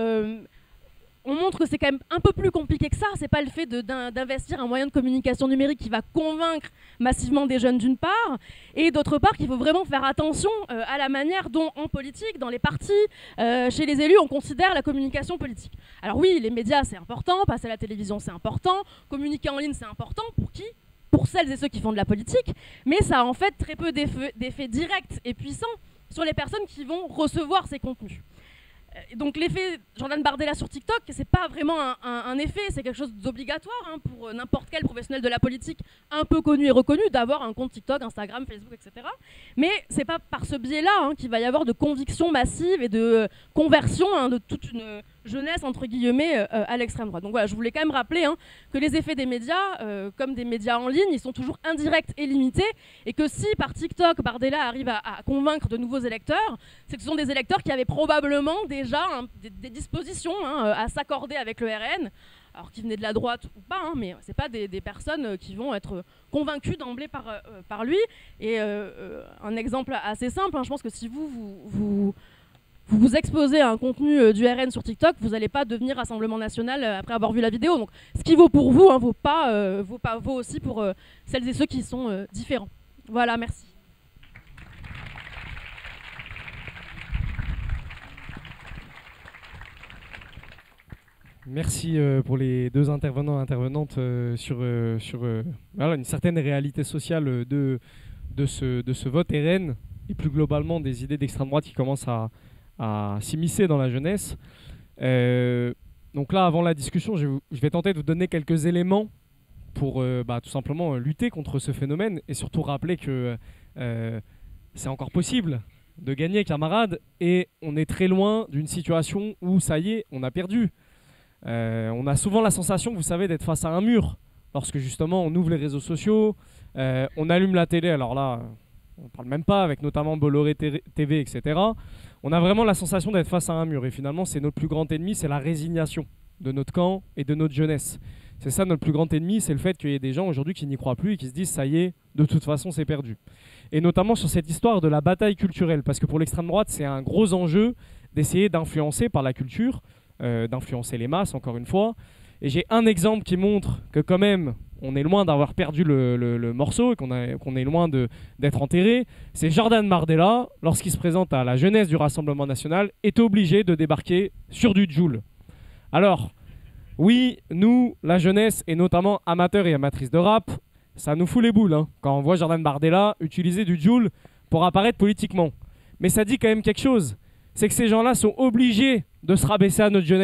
on montre que c'est quand même un peu plus compliqué que ça. C'est pas le fait d'investir un moyen de communication numérique qui va convaincre massivement des jeunes d'une part, et d'autre part qu'il faut vraiment faire attention à la manière dont en politique, dans les partis, chez les élus, on considère la communication politique. Alors oui, les médias c'est important, passer à la télévision c'est important, communiquer en ligne c'est important, pour qui ? Pour celles et ceux qui font de la politique, mais ça a en fait très peu d'effets directs et puissants sur les personnes qui vont recevoir ces contenus. Donc l'effet Jordan Bardella sur TikTok, c'est pas vraiment un effet, c'est quelque chose d'obligatoire pour n'importe quel professionnel de la politique un peu connu et reconnu d'avoir un compte TikTok, Instagram, Facebook, etc. Mais c'est pas par ce biais-là qu'il va y avoir de conviction massive et de conversion de toute une jeunesse entre guillemets à l'extrême droite. Donc voilà, je voulais quand même rappeler que les effets des médias, comme des médias en ligne, ils sont toujours indirects et limités, et que si par TikTok Bardella arrive à convaincre de nouveaux électeurs, c'est que ce sont des électeurs qui avaient probablement déjà des dispositions à s'accorder avec le RN, alors qui venaient de la droite ou pas, mais c'est pas des personnes qui vont être convaincues d'emblée par lui. Et un exemple assez simple, je pense que si vous exposez à un contenu du RN sur TikTok, vous n'allez pas devenir Rassemblement national après avoir vu la vidéo. Donc ce qui vaut pour vous vaut aussi pour celles et ceux qui sont différents. Voilà, merci. Merci pour les deux intervenants et intervenantes sur une certaine réalité sociale de ce vote RN et plus globalement des idées d'extrême droite qui commencent à s'immiscer dans la jeunesse. Donc là, avant la discussion, je vais tenter de vous donner quelques éléments pour tout simplement lutter contre ce phénomène et surtout rappeler que c'est encore possible de gagner, camarades, et on est très loin d'une situation où, ça y est, on a perdu. On a souvent la sensation, vous savez, d'être face à un mur lorsque justement on ouvre les réseaux sociaux, on allume la télé, alors là on ne parle même pas, avec notamment Bolloré TV, etc. On a vraiment la sensation d'être face à un mur et finalement c'est notre plus grand ennemi, c'est la résignation de notre camp et de notre jeunesse. C'est ça notre plus grand ennemi, c'est le fait qu'il y ait des gens aujourd'hui qui n'y croient plus et qui se disent ça y est, de toute façon c'est perdu. Et notamment sur cette histoire de la bataille culturelle, parce que pour l'extrême droite c'est un gros enjeu d'essayer d'influencer par la culture, d'influencer les masses encore une fois. Et j'ai un exemple qui montre que quand même on est loin d'avoir perdu le morceau et qu'on est loin d'être enterré. C'est Jordan Bardella, lorsqu'il se présente à la jeunesse du Rassemblement national, est obligé de débarquer sur du Joule. Alors, oui, nous, la jeunesse, et notamment amateurs et amatrices de rap, ça nous fout les boules quand on voit Jordan Bardella utiliser du Joule pour apparaître politiquement. Mais ça dit quand même quelque chose, c'est que ces gens-là sont obligés de se rabaisser à notre jeunesse.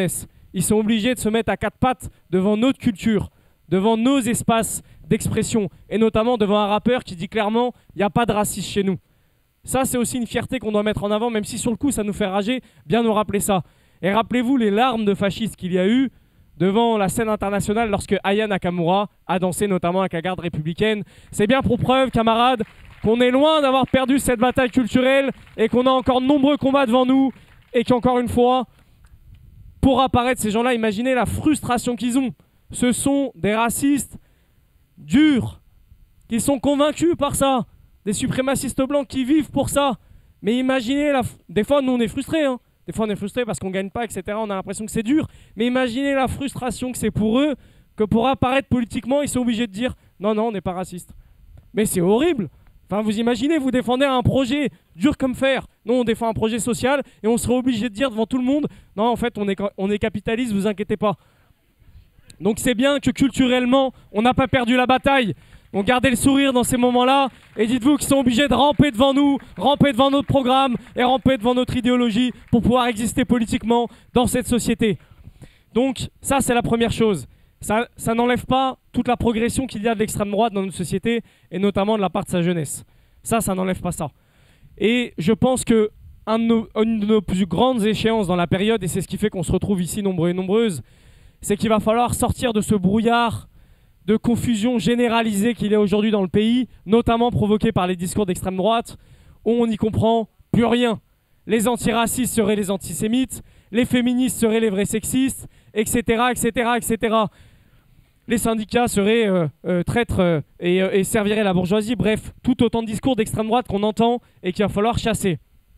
ils sont obligés de se mettre à quatre pattes devant notre culture, devant nos espaces d'expression, et notamment devant un rappeur qui dit clairement « il n'y a pas de racisme chez nous ». Ça, c'est aussi une fierté qu'on doit mettre en avant, même si sur le coup, ça nous fait rager, bien nous rappeler ça. Et rappelez-vous les larmes de fascistes qu'il y a eu devant la scène internationale lorsque Aya Nakamura a dansé notamment avec la garde républicaine. C'est bien pour preuve, camarades, qu'on est loin d'avoir perdu cette bataille culturelle et qu'on a encore de nombreux combats devant nous et qu'encore une fois, pour apparaître ces gens-là, imaginez la frustration qu'ils ont. Ce sont des racistes durs, qui sont convaincus par ça, des suprémacistes blancs qui vivent pour ça. Mais imaginez, des fois nous on est frustrés, hein. Des fois on est frustrés parce qu'on ne gagne pas, etc. On a l'impression que c'est dur. Mais imaginez la frustration que c'est pour eux, que pour apparaître politiquement, ils sont obligés de dire « Non, non, on n'est pas raciste ». Mais c'est horrible. Enfin, vous imaginez, vous défendez un projet dur comme fer. Nous, on défend un projet social et on serait obligé de dire devant tout le monde « Non, en fait, on est capitaliste, vous inquiétez pas ». Donc c'est bien que culturellement, on n'a pas perdu la bataille. Donc gardez le sourire dans ces moments-là et dites-vous qu'ils sont obligés de ramper devant nous, ramper devant notre programme et ramper devant notre idéologie pour pouvoir exister politiquement dans cette société. Donc ça, c'est la première chose. Ça n'enlève pas toute la progression qu'il y a de l'extrême droite dans notre société et notamment de la part de sa jeunesse. Ça n'enlève pas ça. Et je pense que une de nos plus grandes échéances dans la période, et c'est ce qui fait qu'on se retrouve ici nombreux et nombreuses, c'est qu'il va falloir sortir de ce brouillard de confusion généralisée qu'il y a aujourd'hui dans le pays, notamment provoquée par les discours d'extrême droite, où on n'y comprend plus rien. Les antiracistes seraient les antisémites, les féministes seraient les vrais sexistes, etc., etc., etc. Les syndicats seraient traîtres et serviraient la bourgeoisie. Bref, tout autant de discours d'extrême droite qu'on entend et qu'il va falloir chasser.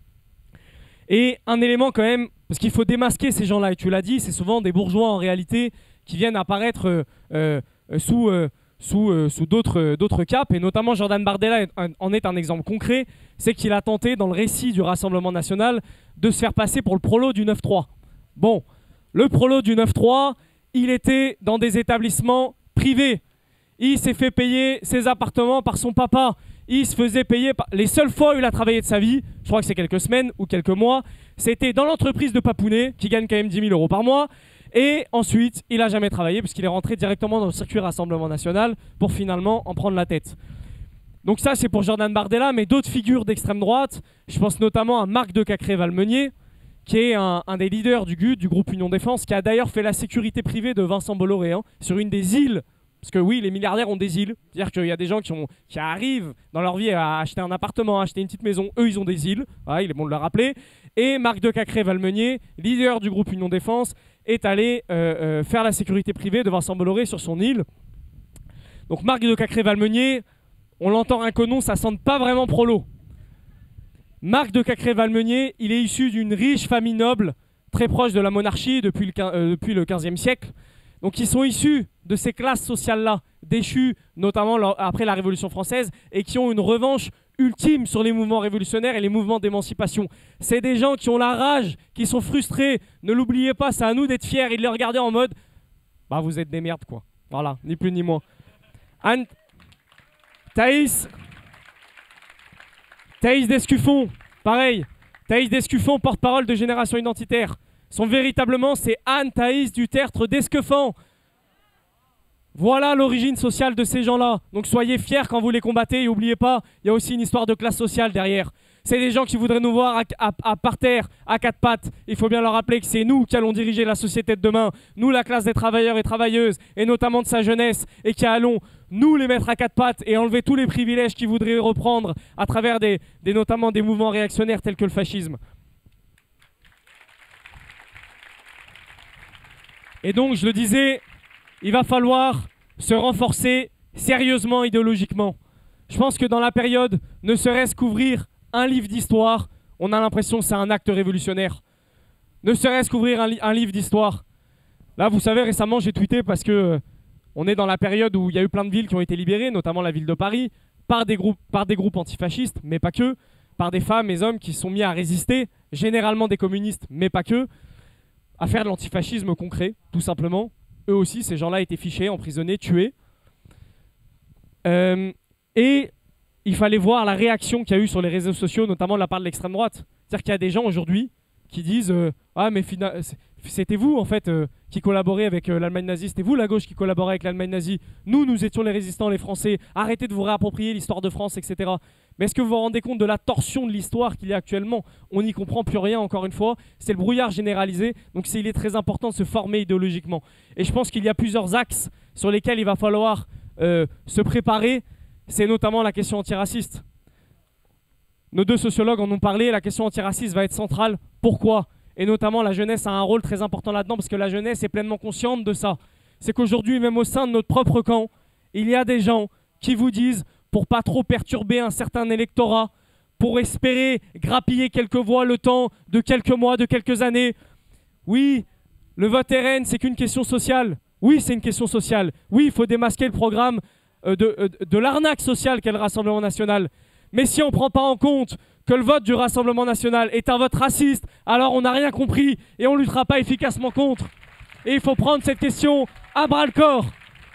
Et un élément quand même, parce qu'il faut démasquer ces gens-là, et tu l'as dit, c'est souvent des bourgeois en réalité qui viennent apparaître sous d'autres capes, et notamment Jordan Bardella en est un exemple concret, c'est qu'il a tenté dans le récit du Rassemblement National de se faire passer pour le prolo du 9-3. Bon, le prolo du 9-3, il était dans des établissements privés. Il s'est fait payer ses appartements par son papa. Il se faisait payer les seules fois où il a travaillé de sa vie, je crois que c'est quelques semaines ou quelques mois, c'était dans l'entreprise de Papounet, qui gagne quand même 10 000 € par mois. Et ensuite, il n'a jamais travaillé puisqu'il est rentré directement dans le circuit Rassemblement National pour finalement en prendre la tête. Donc ça, c'est pour Jordan Bardella, mais d'autres figures d'extrême droite, je pense notamment à Marc de Cacré-Valmeunier, qui est un des leaders du GUD, du groupe Union Défense, qui a d'ailleurs fait la sécurité privée de Vincent Bolloré, hein, sur une des îles. Parce que oui, les milliardaires ont des îles. C'est-à-dire qu'il y a des gens qui arrivent dans leur vie à acheter un appartement, à acheter une petite maison. Eux, ils ont des îles. Voilà, il est bon de le rappeler. Et Marc de Cacré-Valmeunier, leader du groupe Union Défense, est allé faire la sécurité privée de Vincent Bolloré sur son île. Donc Marc de Cacré-Valmeunier, on l'entend rien qu'au nom, ça sent pas vraiment prolo. Marc de Cacré-Valmeunier, il est issu d'une riche famille noble, très proche de la monarchie depuis le XVe siècle. Donc ils sont issus de ces classes sociales-là, déchues notamment après la Révolution française, et qui ont une revanche ultime sur les mouvements révolutionnaires et les mouvements d'émancipation. C'est des gens qui ont la rage, qui sont frustrés. Ne l'oubliez pas, c'est à nous d'être fiers et de les regarder en mode « Bah vous êtes des merdes quoi ». Voilà, ni plus ni moins. Thaïs Descuffon, pareil. Thaïs Descuffon, porte-parole de Génération Identitaire. Son véritablement, c'est Anne-Thaïs du Tertre d'Esquefan. Voilà l'origine sociale de ces gens-là. Donc soyez fiers quand vous les combattez et n'oubliez pas, il y a aussi une histoire de classe sociale derrière. C'est des gens qui voudraient nous voir par terre, à quatre pattes. Il faut bien leur rappeler que c'est nous qui allons diriger la société de demain. Nous, la classe des travailleurs et travailleuses, et notamment de sa jeunesse, et qui allons nous les mettre à quatre pattes et enlever tous les privilèges qu'ils voudraient reprendre à travers notamment des mouvements réactionnaires tels que le fascisme. Et donc, je le disais, il va falloir se renforcer sérieusement idéologiquement. Je pense que dans la période, ne serait-ce qu'ouvrir un livre d'histoire, on a l'impression que c'est un acte révolutionnaire. Ne serait-ce qu'ouvrir un livre d'histoire. Là, vous savez, récemment, j'ai tweeté parce que on est dans la période où il y a eu plein de villes qui ont été libérées, notamment la ville de Paris, par des groupes antifascistes, mais pas que, par des femmes et hommes qui se sont mis à résister, généralement des communistes, mais pas que, à faire de l'antifascisme concret, tout simplement. Eux aussi, ces gens-là étaient fichés, emprisonnés, tués. Et il fallait voir la réaction qu'il y a eu sur les réseaux sociaux, notamment de la part de l'extrême droite. C'est-à-dire qu'il y a des gens aujourd'hui qui disent ah mais c'était vous en fait qui collaborez avec l'Allemagne nazie, c'était vous la gauche qui collaborait avec l'Allemagne nazie, nous étions les résistants, les Français, arrêtez de vous réapproprier l'histoire de France, etc. Mais est-ce que vous vous rendez compte de la torsion de l'histoire qu'il y a actuellement? On n'y comprend plus rien, encore une fois, c'est le brouillard généralisé, donc il est très important de se former idéologiquement. Et je pense qu'il y a plusieurs axes sur lesquels il va falloir se préparer, c'est notamment la question antiraciste. Nos deux sociologues en ont parlé, la question antiraciste va être centrale. Pourquoi? Et notamment la jeunesse a un rôle très important là-dedans parce que la jeunesse est pleinement consciente de ça. C'est qu'aujourd'hui, même au sein de notre propre camp, il y a des gens qui vous disent, pour pas trop perturber un certain électorat, pour espérer grappiller quelques voix le temps de quelques mois, de quelques années, oui, le vote RN, c'est qu'une question sociale. Oui, c'est une question sociale. Oui, il faut démasquer le programme de l'arnaque sociale qu'est le Rassemblement national. Mais si on ne prend pas en compte que le vote du Rassemblement national est un vote raciste, alors on n'a rien compris et on ne luttera pas efficacement contre. Et il faut prendre cette question à bras-le-corps.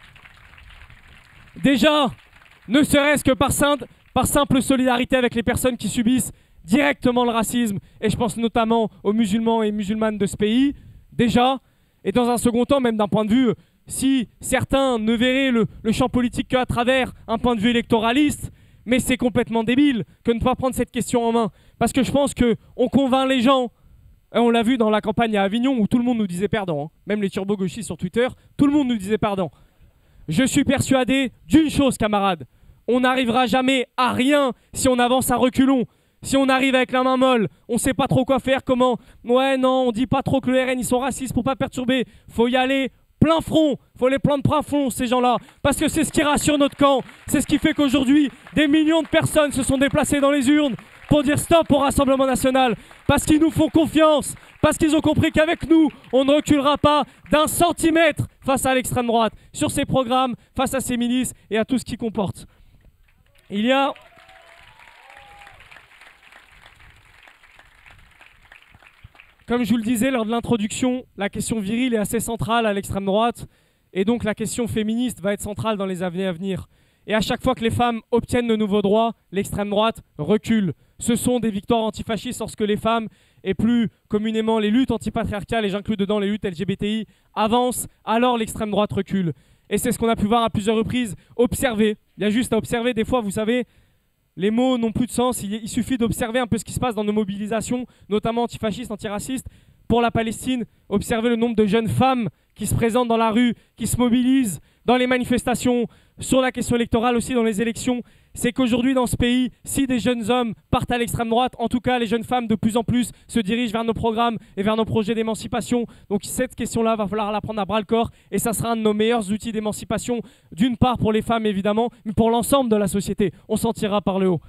Déjà, ne serait-ce que par simple solidarité avec les personnes qui subissent directement le racisme, et je pense notamment aux musulmans et musulmanes de ce pays, déjà, et dans un second temps, même d'un point de vue, si certains ne verraient le champ politique qu'à travers un point de vue électoraliste, mais c'est complètement débile que de ne pas prendre cette question en main. Parce que je pense qu'on convainc les gens. Et on l'a vu dans la campagne à Avignon où tout le monde nous disait pardon. Hein. Même les turbo-gauchistes sur Twitter, tout le monde nous disait pardon. Je suis persuadé d'une chose, camarades. On n'arrivera jamais à rien si on avance à reculons. Si on arrive avec la main molle, on ne sait pas trop quoi faire, comment. Ouais, non, on dit pas trop que le RN, ils sont racistes pour pas perturber. Faut y aller plein front, faut les prendre plein front ces gens-là, parce que c'est ce qui rassure notre camp, c'est ce qui fait qu'aujourd'hui des millions de personnes se sont déplacées dans les urnes pour dire stop au Rassemblement national, parce qu'ils nous font confiance, parce qu'ils ont compris qu'avec nous, on ne reculera pas d'un centimètre face à l'extrême droite, sur ces programmes, face à ces milices et à tout ce qu'ils comportent. Il y a... Comme je vous le disais lors de l'introduction, la question virile est assez centrale à l'extrême droite et donc la question féministe va être centrale dans les années à venir. Et à chaque fois que les femmes obtiennent de nouveaux droits, l'extrême droite recule. Ce sont des victoires antifascistes lorsque les femmes et plus communément les luttes antipatriarcales, et j'inclus dedans les luttes LGBTI, avancent, alors l'extrême droite recule. Et c'est ce qu'on a pu voir à plusieurs reprises. Observer, il y a juste à observer, des fois vous savez, les mots n'ont plus de sens, il suffit d'observer un peu ce qui se passe dans nos mobilisations, notamment antifascistes, antiracistes, pour la Palestine. Observer le nombre de jeunes femmes qui se présentent dans la rue, qui se mobilisent dans les manifestations, sur la question électorale aussi, dans les élections. C'est qu'aujourd'hui dans ce pays, si des jeunes hommes partent à l'extrême droite, en tout cas les jeunes femmes de plus en plus se dirigent vers nos programmes et vers nos projets d'émancipation. Donc cette question-là, va falloir la prendre à bras-le-corps et ça sera un de nos meilleurs outils d'émancipation, d'une part pour les femmes évidemment, mais pour l'ensemble de la société. On s'en tirera par le haut.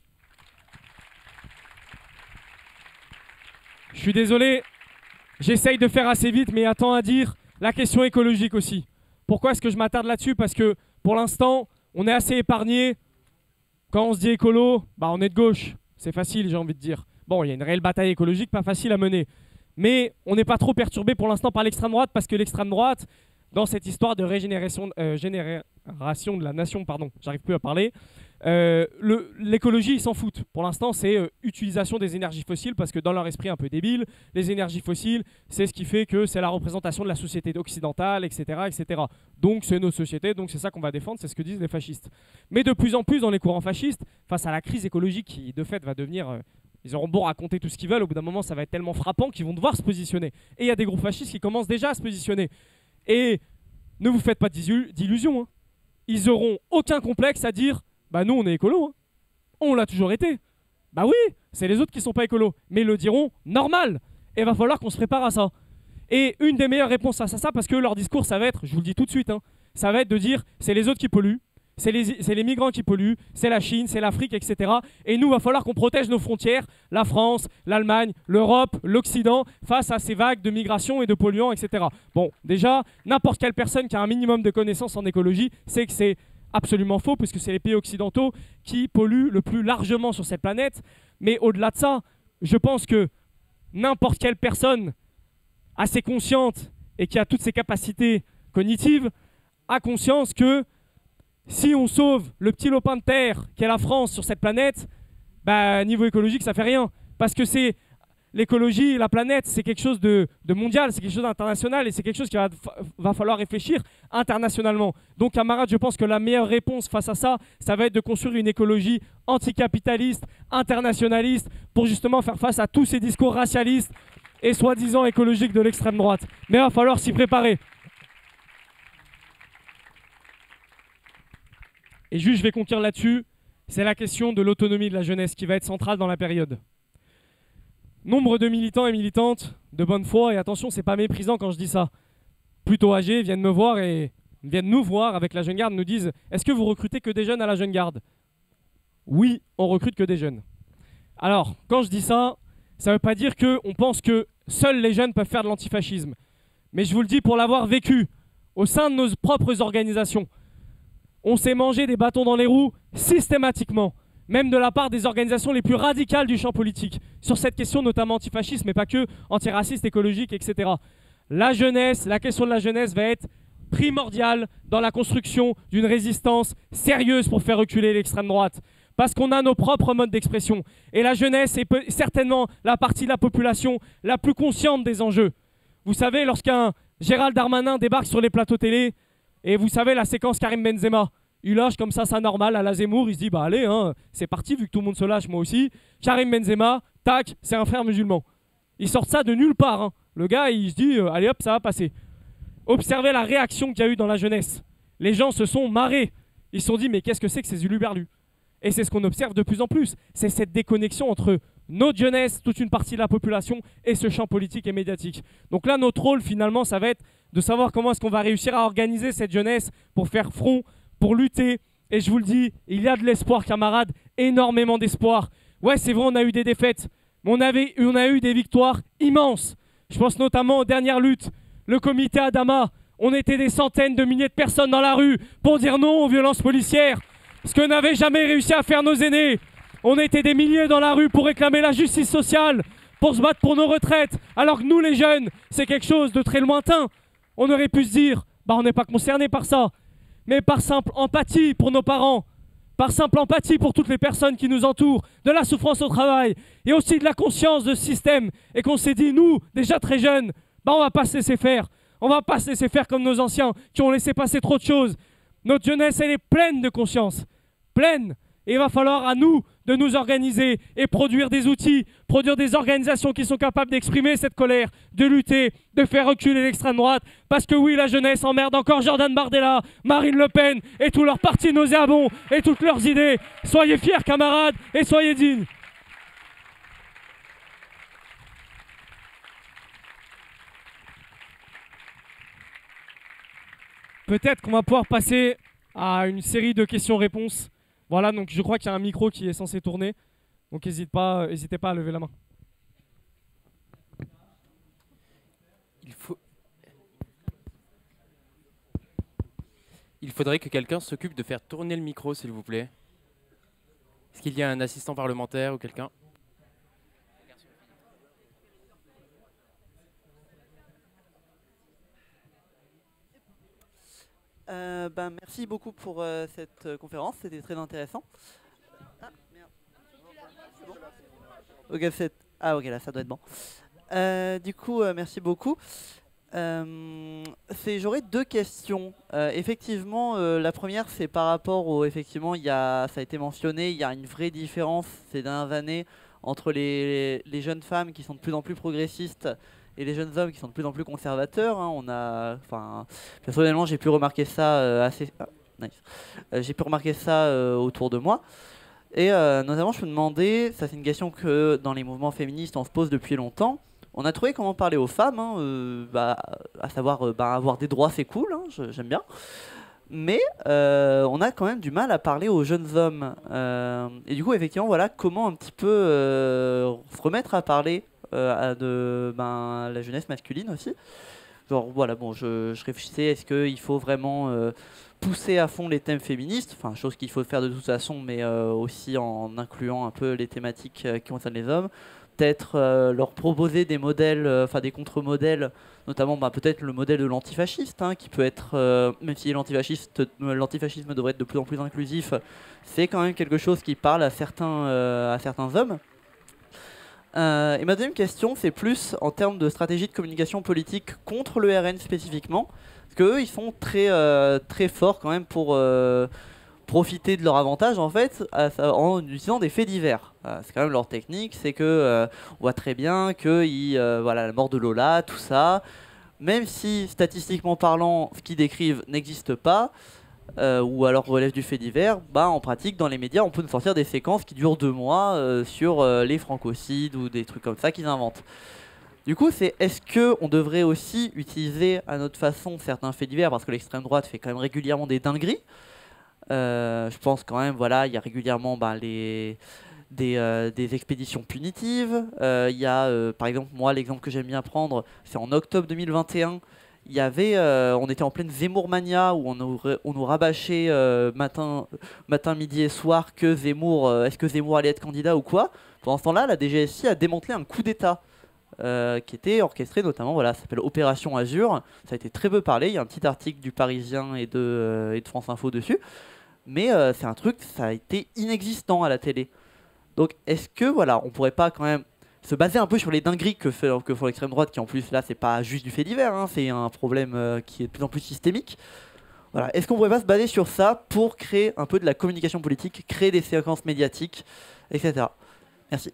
Je suis désolé, j'essaye de faire assez vite, mais il y a tant à dire. La question écologique aussi. Pourquoi est-ce que je m'attarde là-dessus? Parce que pour l'instant, on est assez épargné. Quand on se dit écolo, bah on est de gauche. C'est facile, j'ai envie de dire. Bon, il y a une réelle bataille écologique, pas facile à mener. Mais on n'est pas trop perturbé pour l'instant par l'extrême droite, parce que l'extrême droite, dans cette histoire de génération de la nation, pardon, j'arrive plus à parler, l'écologie, ils s'en foutent. Pour l'instant, c'est utilisation des énergies fossiles, parce que dans leur esprit un peu débile, les énergies fossiles, c'est ce qui fait que c'est la représentation de la société occidentale, etc. etc. Donc c'est nos sociétés, donc c'est ça qu'on va défendre, c'est ce que disent les fascistes. Mais de plus en plus dans les courants fascistes, face à la crise écologique qui de fait va devenir... ils auront beau raconter tout ce qu'ils veulent, au bout d'un moment ça va être tellement frappant qu'ils vont devoir se positionner. Et il y a des groupes fascistes qui commencent déjà à se positionner. Et ne vous faites pas d'illusions, hein. Ils auront aucun complexe à dire « Bah nous on est écolo, hein. On l'a toujours été. » Bah oui, c'est les autres qui sont pas écolos. Mais ils le diront normal. Et il va falloir qu'on se prépare à ça. Et une des meilleures réponses à ça, parce que leur discours ça va être, je vous le dis tout de suite, hein, ça va être de dire « C'est les autres qui polluent. C'est les migrants qui polluent, c'est la Chine, c'est l'Afrique, etc. Et nous, il va falloir qu'on protège nos frontières, la France, l'Allemagne, l'Europe, l'Occident, face à ces vagues de migration et de polluants, etc. » Bon, déjà, n'importe quelle personne qui a un minimum de connaissances en écologie sait que c'est absolument faux, puisque c'est les pays occidentaux qui polluent le plus largement sur cette planète. Mais au-delà de ça, je pense que n'importe quelle personne assez consciente et qui a toutes ses capacités cognitives a conscience que si on sauve le petit lopin de terre qu'est la France sur cette planète, bah, niveau écologique, ça fait rien. Parce que c'est l'écologie, la planète, c'est quelque chose de mondial, c'est quelque chose d'international et c'est quelque chose qui va falloir réfléchir internationalement. Donc camarades, je pense que la meilleure réponse face à ça, ça va être de construire une écologie anticapitaliste, internationaliste, pour justement faire face à tous ces discours racialistes et soi-disant écologiques de l'extrême droite. Mais il va falloir s'y préparer. Et juste, je vais conclure là-dessus, c'est la question de l'autonomie de la jeunesse qui va être centrale dans la période. Nombre de militants et militantes de bonne foi, et attention, c'est pas méprisant quand je dis ça, plutôt âgés, viennent nous voir avec la Jeune Garde, nous disent « Est-ce que vous recrutez que des jeunes à la Jeune Garde ?» Oui, on recrute que des jeunes. Alors, quand je dis ça, ça ne veut pas dire qu'on pense que seuls les jeunes peuvent faire de l'antifascisme. Mais je vous le dis pour l'avoir vécu au sein de nos propres organisations. On s'est mangé des bâtons dans les roues systématiquement, même de la part des organisations les plus radicales du champ politique, sur cette question notamment antifasciste, mais pas que, antiraciste, écologique, etc. La jeunesse, la question de la jeunesse va être primordiale dans la construction d'une résistance sérieuse pour faire reculer l'extrême droite. Parce qu'on a nos propres modes d'expression. Et la jeunesse est certainement la partie de la population la plus consciente des enjeux. Vous savez, lorsqu'un Gérald Darmanin débarque sur les plateaux télé, et vous savez la séquence Karim Benzema, il lâche comme ça normal à la Zemmour, il se dit bah allez, hein, c'est parti vu que tout le monde se lâche, moi aussi. Karim Benzema, tac, c'est un frère musulman. Ils sortent ça de nulle part. Hein. Le gars, il se dit allez hop, ça va passer. Observez la réaction qu'il y a eu dans la jeunesse. Les gens se sont marrés. Ils se sont dit mais qu'est-ce que c'est que ces huluberlus? Et c'est ce qu'on observe de plus en plus. C'est cette déconnexion entre notre jeunesse, toute une partie de la population, et ce champ politique et médiatique. Donc là, notre rôle, finalement, ça va être de savoir comment est-ce qu'on va réussir à organiser cette jeunesse pour faire front, pour lutter. Et je vous le dis, il y a de l'espoir, camarades, énormément d'espoir. Ouais, c'est vrai, on a eu des défaites, mais on a eu des victoires immenses. Je pense notamment aux dernières luttes. Le comité Adama, on était des centaines de milliers de personnes dans la rue pour dire non aux violences policières. Ce que n'avaient jamais réussi à faire nos aînés. On était des milliers dans la rue pour réclamer la justice sociale, pour se battre pour nos retraites, alors que nous les jeunes, c'est quelque chose de très lointain. On aurait pu se dire, bah on n'est pas concernés par ça. Mais par simple empathie pour nos parents, par simple empathie pour toutes les personnes qui nous entourent, de la souffrance au travail, et aussi de la conscience de ce système, et qu'on s'est dit, nous, déjà très jeunes, bah on va pas se laisser faire. On va pas se laisser faire comme nos anciens, qui ont laissé passer trop de choses. Notre jeunesse, elle est pleine de conscience, pleine. Et il va falloir à nous de nous organiser et produire des outils, produire des organisations qui sont capables d'exprimer cette colère, de lutter, de faire reculer l'extrême droite. Parce que oui, la jeunesse emmerde encore Jordan Bardella, Marine Le Pen et tous leurs partis nauséabonds et toutes leurs idées. Soyez fiers, camarades, et soyez dignes. Peut-être qu'on va pouvoir passer à une série de questions-réponses. Voilà, donc je crois qu'il y a un micro qui est censé tourner. Donc n'hésitez pas à lever la main. Il faudrait que quelqu'un s'occupe de faire tourner le micro, s'il vous plaît. Est-ce qu'il y a un assistant parlementaire ou quelqu'un ? Merci beaucoup pour cette conférence, c'était très intéressant. Ah, merde. Bon. Ok, ok, là, ça doit être bon. Du coup, merci beaucoup. J'aurais deux questions. Effectivement, la première, c'est par rapport au... Effectivement, ça a été mentionné, il y a une vraie différence ces dernières années entre les jeunes femmes qui sont de plus en plus progressistes et les jeunes hommes qui sont de plus en plus conservateurs. Hein. Personnellement, j'ai pu remarquer ça j'ai pu remarquer ça autour de moi. Et notamment, je me demandais, ça c'est une question que dans les mouvements féministes on se pose depuis longtemps. On a trouvé comment parler aux femmes, à savoir avoir des droits, c'est cool, hein, j'aime bien. Mais on a quand même du mal à parler aux jeunes hommes. Et du coup, effectivement, voilà, comment un petit peu se remettre à parler à la jeunesse masculine aussi. Genre, voilà, bon, je réfléchissais, est-ce qu'il faut vraiment pousser à fond les thèmes féministes, enfin, chose qu'il faut faire de toute façon, mais aussi en incluant un peu les thématiques qui concernent les hommes. Peut-être leur proposer des modèles, des contre-modèles, notamment peut-être le modèle de l'antifasciste, hein, qui peut être, même si l'antifascisme devrait être de plus en plus inclusif, c'est quand même quelque chose qui parle à certains hommes. Et ma deuxième question, c'est plus en termes de stratégie de communication politique contre le RN spécifiquement. Parce qu'eux, ils sont très forts quand même pour profiter de leur avantage en fait, en utilisant des faits divers. C'est quand même leur technique, c'est que on voit très bien que voilà, la mort de Lola, tout ça, même si statistiquement parlant, ce qu'ils décrivent n'existe pas, ou alors relève du fait divers, en pratique, dans les médias, on peut nous sortir des séquences qui durent 2 mois sur les francocides ou des trucs comme ça qu'ils inventent. Du coup, est-ce qu'on devrait aussi utiliser à notre façon certains faits divers, parce que l'extrême droite fait quand même régulièrement des dingueries. Je pense quand même, voilà, il y a régulièrement des expéditions punitives. Il y a, par exemple, moi, l'exemple que j'aime bien prendre, c'est en octobre 2021. Il y avait, on était en pleine Zemmourmania où on nous rabâchait matin, midi et soir que est-ce que Zemmour allait être candidat ou quoi. Pendant ce temps-là, la DGSI a démantelé un coup d'État qui était orchestré notamment, voilà, ça s'appelle Opération Azur. Ça a été très peu parlé. Il y a un petit article du Parisien et de France Info dessus. Mais c'est un truc, ça a été inexistant à la télé. Donc est-ce que, voilà, on pourrait pas quand même se baser un peu sur les dingueries que font l'extrême droite, qui en plus là c'est pas juste du fait divers, hein, c'est un problème qui est de plus en plus systémique. Voilà. Est-ce qu'on pourrait pas se baser sur ça pour créer un peu de la communication politique, créer des séquences médiatiques, etc. Merci.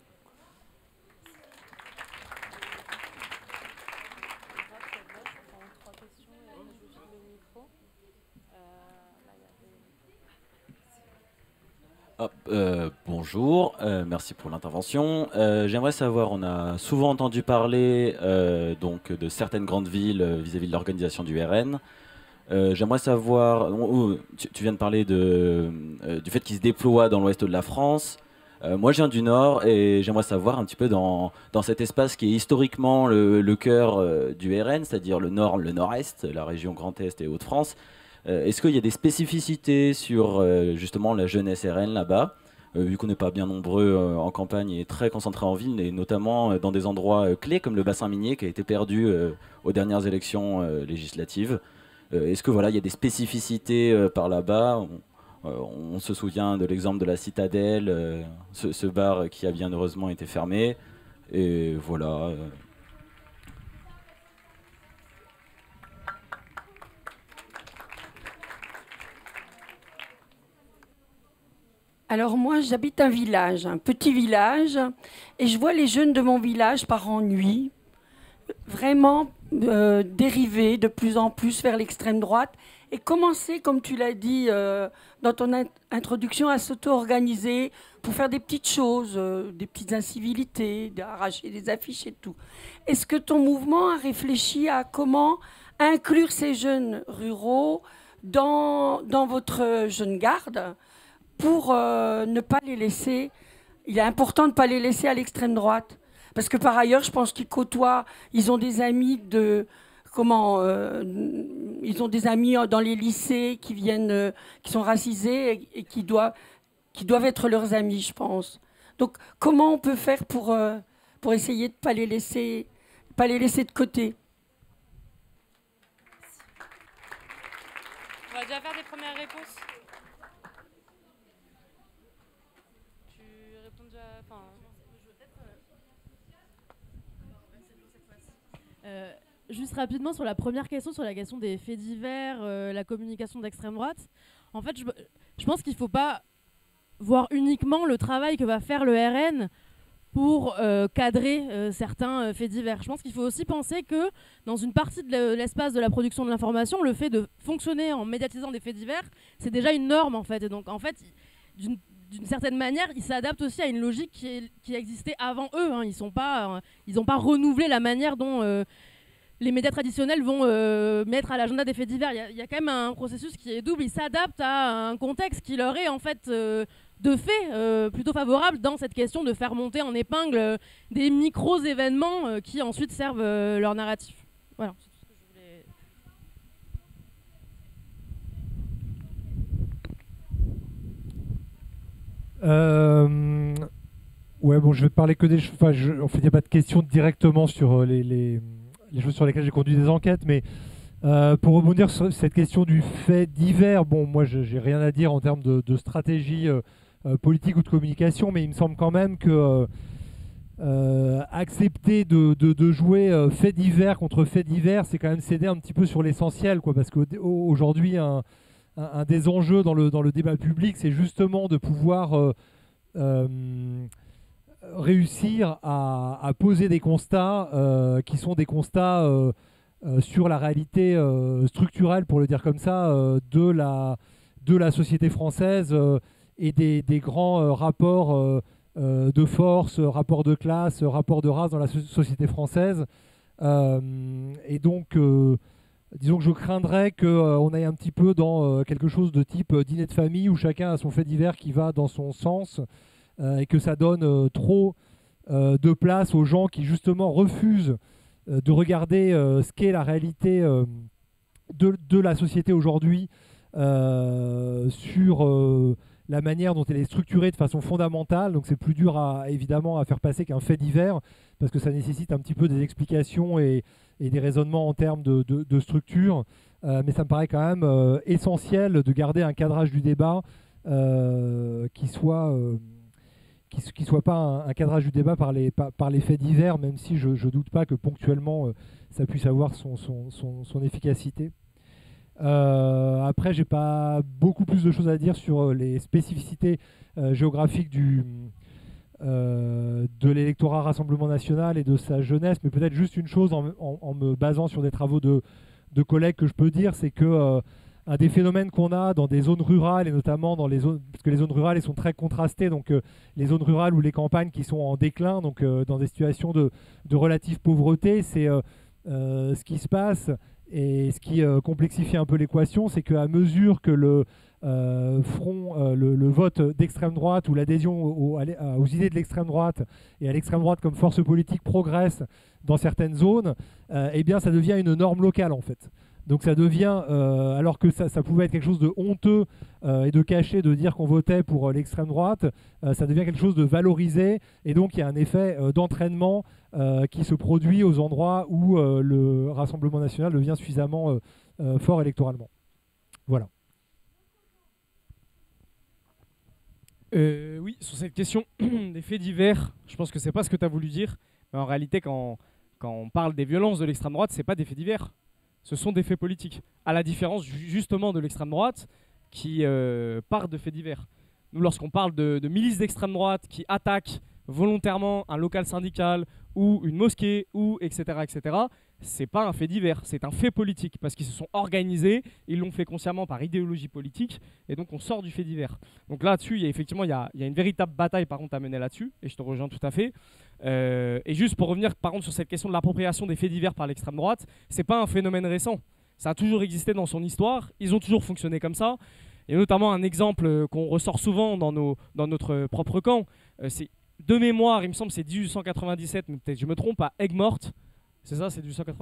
Bonjour, merci pour l'intervention. J'aimerais savoir, on a souvent entendu parler donc de certaines grandes villes vis-à-vis de l'organisation du RN. J'aimerais savoir, tu viens de parler du fait qu'il se déploie dans l'ouest de la France. Moi je viens du Nord et j'aimerais savoir un petit peu dans cet espace qui est historiquement le cœur du RN, c'est-à-dire le Nord, le Nord-Est, la région Grand Est et Hauts-de-France. Est-ce qu'il y a des spécificités sur justement la jeunesse RN là-bas, vu qu'on n'est pas bien nombreux en campagne et très concentrés en ville, et notamment dans des endroits clés comme le bassin minier qui a été perdu aux dernières élections législatives. Est-ce que voilà, il y a des spécificités par là-bas? On se souvient de l'exemple de la Citadelle, ce bar qui a bien heureusement été fermé. Et voilà. Alors moi, j'habite un village, un petit village, et je vois les jeunes de mon village par ennui, vraiment dériver de plus en plus vers l'extrême droite et commencer, comme tu l'as dit dans ton introduction, à s'auto-organiser pour faire des petites choses, des petites incivilités, d'arracher des affiches et tout. Est-ce que ton mouvement a réfléchi à comment inclure ces jeunes ruraux dans votre jeune garde pour ne pas les laisser? Il est important de ne pas les laisser à l'extrême droite. Parce que par ailleurs, je pense qu'ils côtoient, ils ont des amis ils ont des amis dans les lycées qui sont racisés et qui doivent être leurs amis, je pense. Donc, comment on peut faire pour essayer de ne pas les laisser de côté? On va déjà faire des premières réponses. Tu réponds déjà. Enfin, juste rapidement sur la première question, sur la question des faits divers, la communication d'extrême droite. En fait, je pense qu'il ne faut pas voir uniquement le travail que va faire le RN pour cadrer certains faits divers. Je pense qu'il faut aussi penser que dans une partie de l'espace de la production de l'information, le fait de fonctionner en médiatisant des faits divers, c'est déjà une norme en fait. Et donc en fait, d'une certaine manière, ils s'adaptent aussi à une logique qui existait avant eux. Hein. Ils n'ont pas renouvelé la manière dont les médias traditionnels vont mettre à l'agenda des faits divers. Il y a quand même un processus qui est double. Ils s'adaptent à un contexte qui leur est en fait de fait plutôt favorable dans cette question de faire monter en épingle des micros-événements qui ensuite servent leur narratif. Voilà, c'est tout ce que je voulais. Ouais, bon, je vais te parler que des choses. Enfin, en fait, il n'y a pas de questions directement sur les choses sur lesquelles j'ai conduit des enquêtes, mais pour rebondir sur cette question du fait divers, bon, moi, j'ai rien à dire en termes de stratégie politique ou de communication, mais il me semble quand même que accepter de jouer fait divers contre fait divers, c'est quand même céder un petit peu sur l'essentiel, quoi, parce qu'aujourd'hui, un des enjeux dans le débat public, c'est justement de pouvoir réussir à poser des constats qui sont des constats sur la réalité structurelle, pour le dire comme ça, de la société française et des grands rapports de force, rapports de classe, rapports de race dans la société française. Et donc, disons que je craindrais qu'on aille un petit peu dans quelque chose de type dîner de famille où chacun a son fait divers qui va dans son sens et que ça donne trop de place aux gens qui justement refusent de regarder ce qu'est la réalité de la société aujourd'hui sur la manière dont elle est structurée de façon fondamentale. Donc c'est plus dur évidemment à faire passer qu'un fait divers, parce que ça nécessite un petit peu des explications et des raisonnements en termes de structure. Mais ça me paraît quand même essentiel de garder un cadrage du débat qui soit pas un cadrage du débat par les faits divers, même si je ne doute pas que ponctuellement ça puisse avoir son efficacité. Après, j'ai pas beaucoup plus de choses à dire sur les spécificités géographiques de l'électorat Rassemblement National et de sa jeunesse, mais peut-être juste une chose en me basant sur des travaux de collègues que je peux dire, c'est que un des phénomènes qu'on a dans des zones rurales, et notamment dans les zones, parce que les zones rurales elles sont très contrastées, donc les zones rurales ou les campagnes qui sont en déclin, donc dans des situations de relative pauvreté, c'est ce qui se passe. Et ce qui complexifie un peu l'équation, c'est qu'à mesure que le vote d'extrême droite ou l'adhésion aux idées de l'extrême droite et à l'extrême droite comme force politique progresse dans certaines zones, eh bien ça devient une norme locale en fait. Donc ça devient, alors que ça pouvait être quelque chose de honteux et de caché de dire qu'on votait pour l'extrême droite, ça devient quelque chose de valorisé, et donc il y a un effet d'entraînement qui se produit aux endroits où le Rassemblement National devient suffisamment fort électoralement. Voilà. Oui, sur cette question des faits divers, je pense que c'est pas ce que tu as voulu dire, mais en réalité quand on parle des violences de l'extrême droite, c'est pas des faits divers. Ce sont des faits politiques, à la différence justement de l'extrême droite qui part de faits divers. Nous, lorsqu'on parle de milices d'extrême droite qui attaquent volontairement un local syndical ou une mosquée, ou etc., c'est pas un fait divers, c'est un fait politique, parce qu'ils se sont organisés, ils l'ont fait consciemment par idéologie politique, et donc on sort du fait divers. Donc là-dessus, il y a une véritable bataille par contre à mener là-dessus, et je te rejoins tout à fait. Et juste pour revenir par contre sur cette question de l'appropriation des faits divers par l'extrême droite, c'est pas un phénomène récent, ça a toujours existé dans son histoire, ils ont toujours fonctionné comme ça. Il y a notamment un exemple qu'on ressort souvent dans notre propre camp, c'est de mémoire, il me semble c'est 1897, mais peut-être je me trompe, à Aigues-Mortes. C'est ça, c'est 1897 ?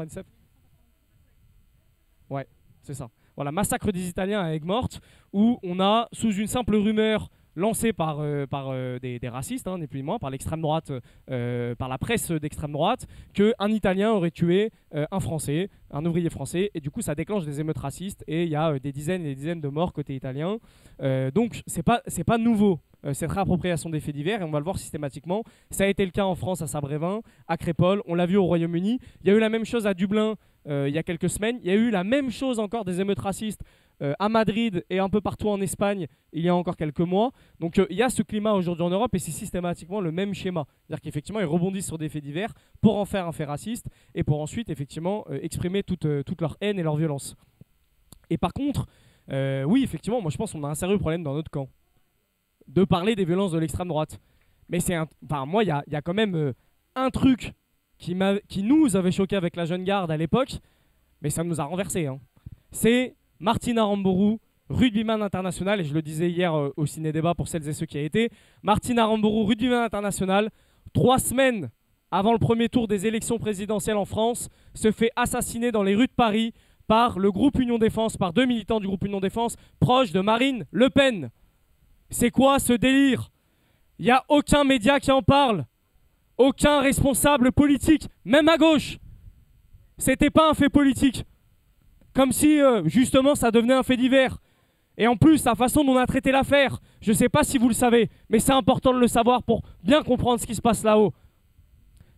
Ouais, c'est ça. Voilà, massacre des Italiens à Aigues-Mortes, où on a, sous une simple rumeur lancée par des racistes, ni plus ni moins, par l'extrême droite, par la presse d'extrême droite, qu'un Italien aurait tué un Français, un ouvrier français, et du coup ça déclenche des émeutes racistes, et il y a des dizaines et des dizaines de morts côté italien. Donc c'est pas nouveau. Cette réappropriation des faits divers, et on va le voir systématiquement. Ça a été le cas en France à Sabrévin, à Crépol, on l'a vu au Royaume-Uni. Il y a eu la même chose à Dublin il y a quelques semaines. Il y a eu la même chose encore des émeutes racistes à Madrid et un peu partout en Espagne il y a encore quelques mois. Donc il y a ce climat aujourd'hui en Europe, et c'est systématiquement le même schéma. C'est-à-dire qu'effectivement ils rebondissent sur des faits divers pour en faire un fait raciste et pour ensuite effectivement exprimer toute leur haine et leur violence. Et par contre, oui effectivement, moi je pense qu'on a un sérieux problème dans notre camp de parler des violences de l'extrême droite. Mais moi, il y a quand même un truc qui nous avait choqué avec la jeune garde à l'époque, mais ça nous a renversé. C'est Martine Aramburu, rugbyman international, et je le disais hier au ciné-débat pour celles et ceux qui y été. Martine Aramburu, rugbyman international, 3 semaines avant le premier tour des élections présidentielles en France, se fait assassiner dans les rues de Paris par le groupe Union Défense, par 2 militants du groupe Union Défense, proches de Marine Le Pen. C'est quoi ce délire ? Il n'y a aucun média qui en parle, aucun responsable politique, même à gauche. C'était pas un fait politique. Comme si, justement, ça devenait un fait divers. Et en plus, la façon dont on a traité l'affaire, je ne sais pas si vous le savez, mais c'est important de le savoir pour bien comprendre ce qui se passe là-haut.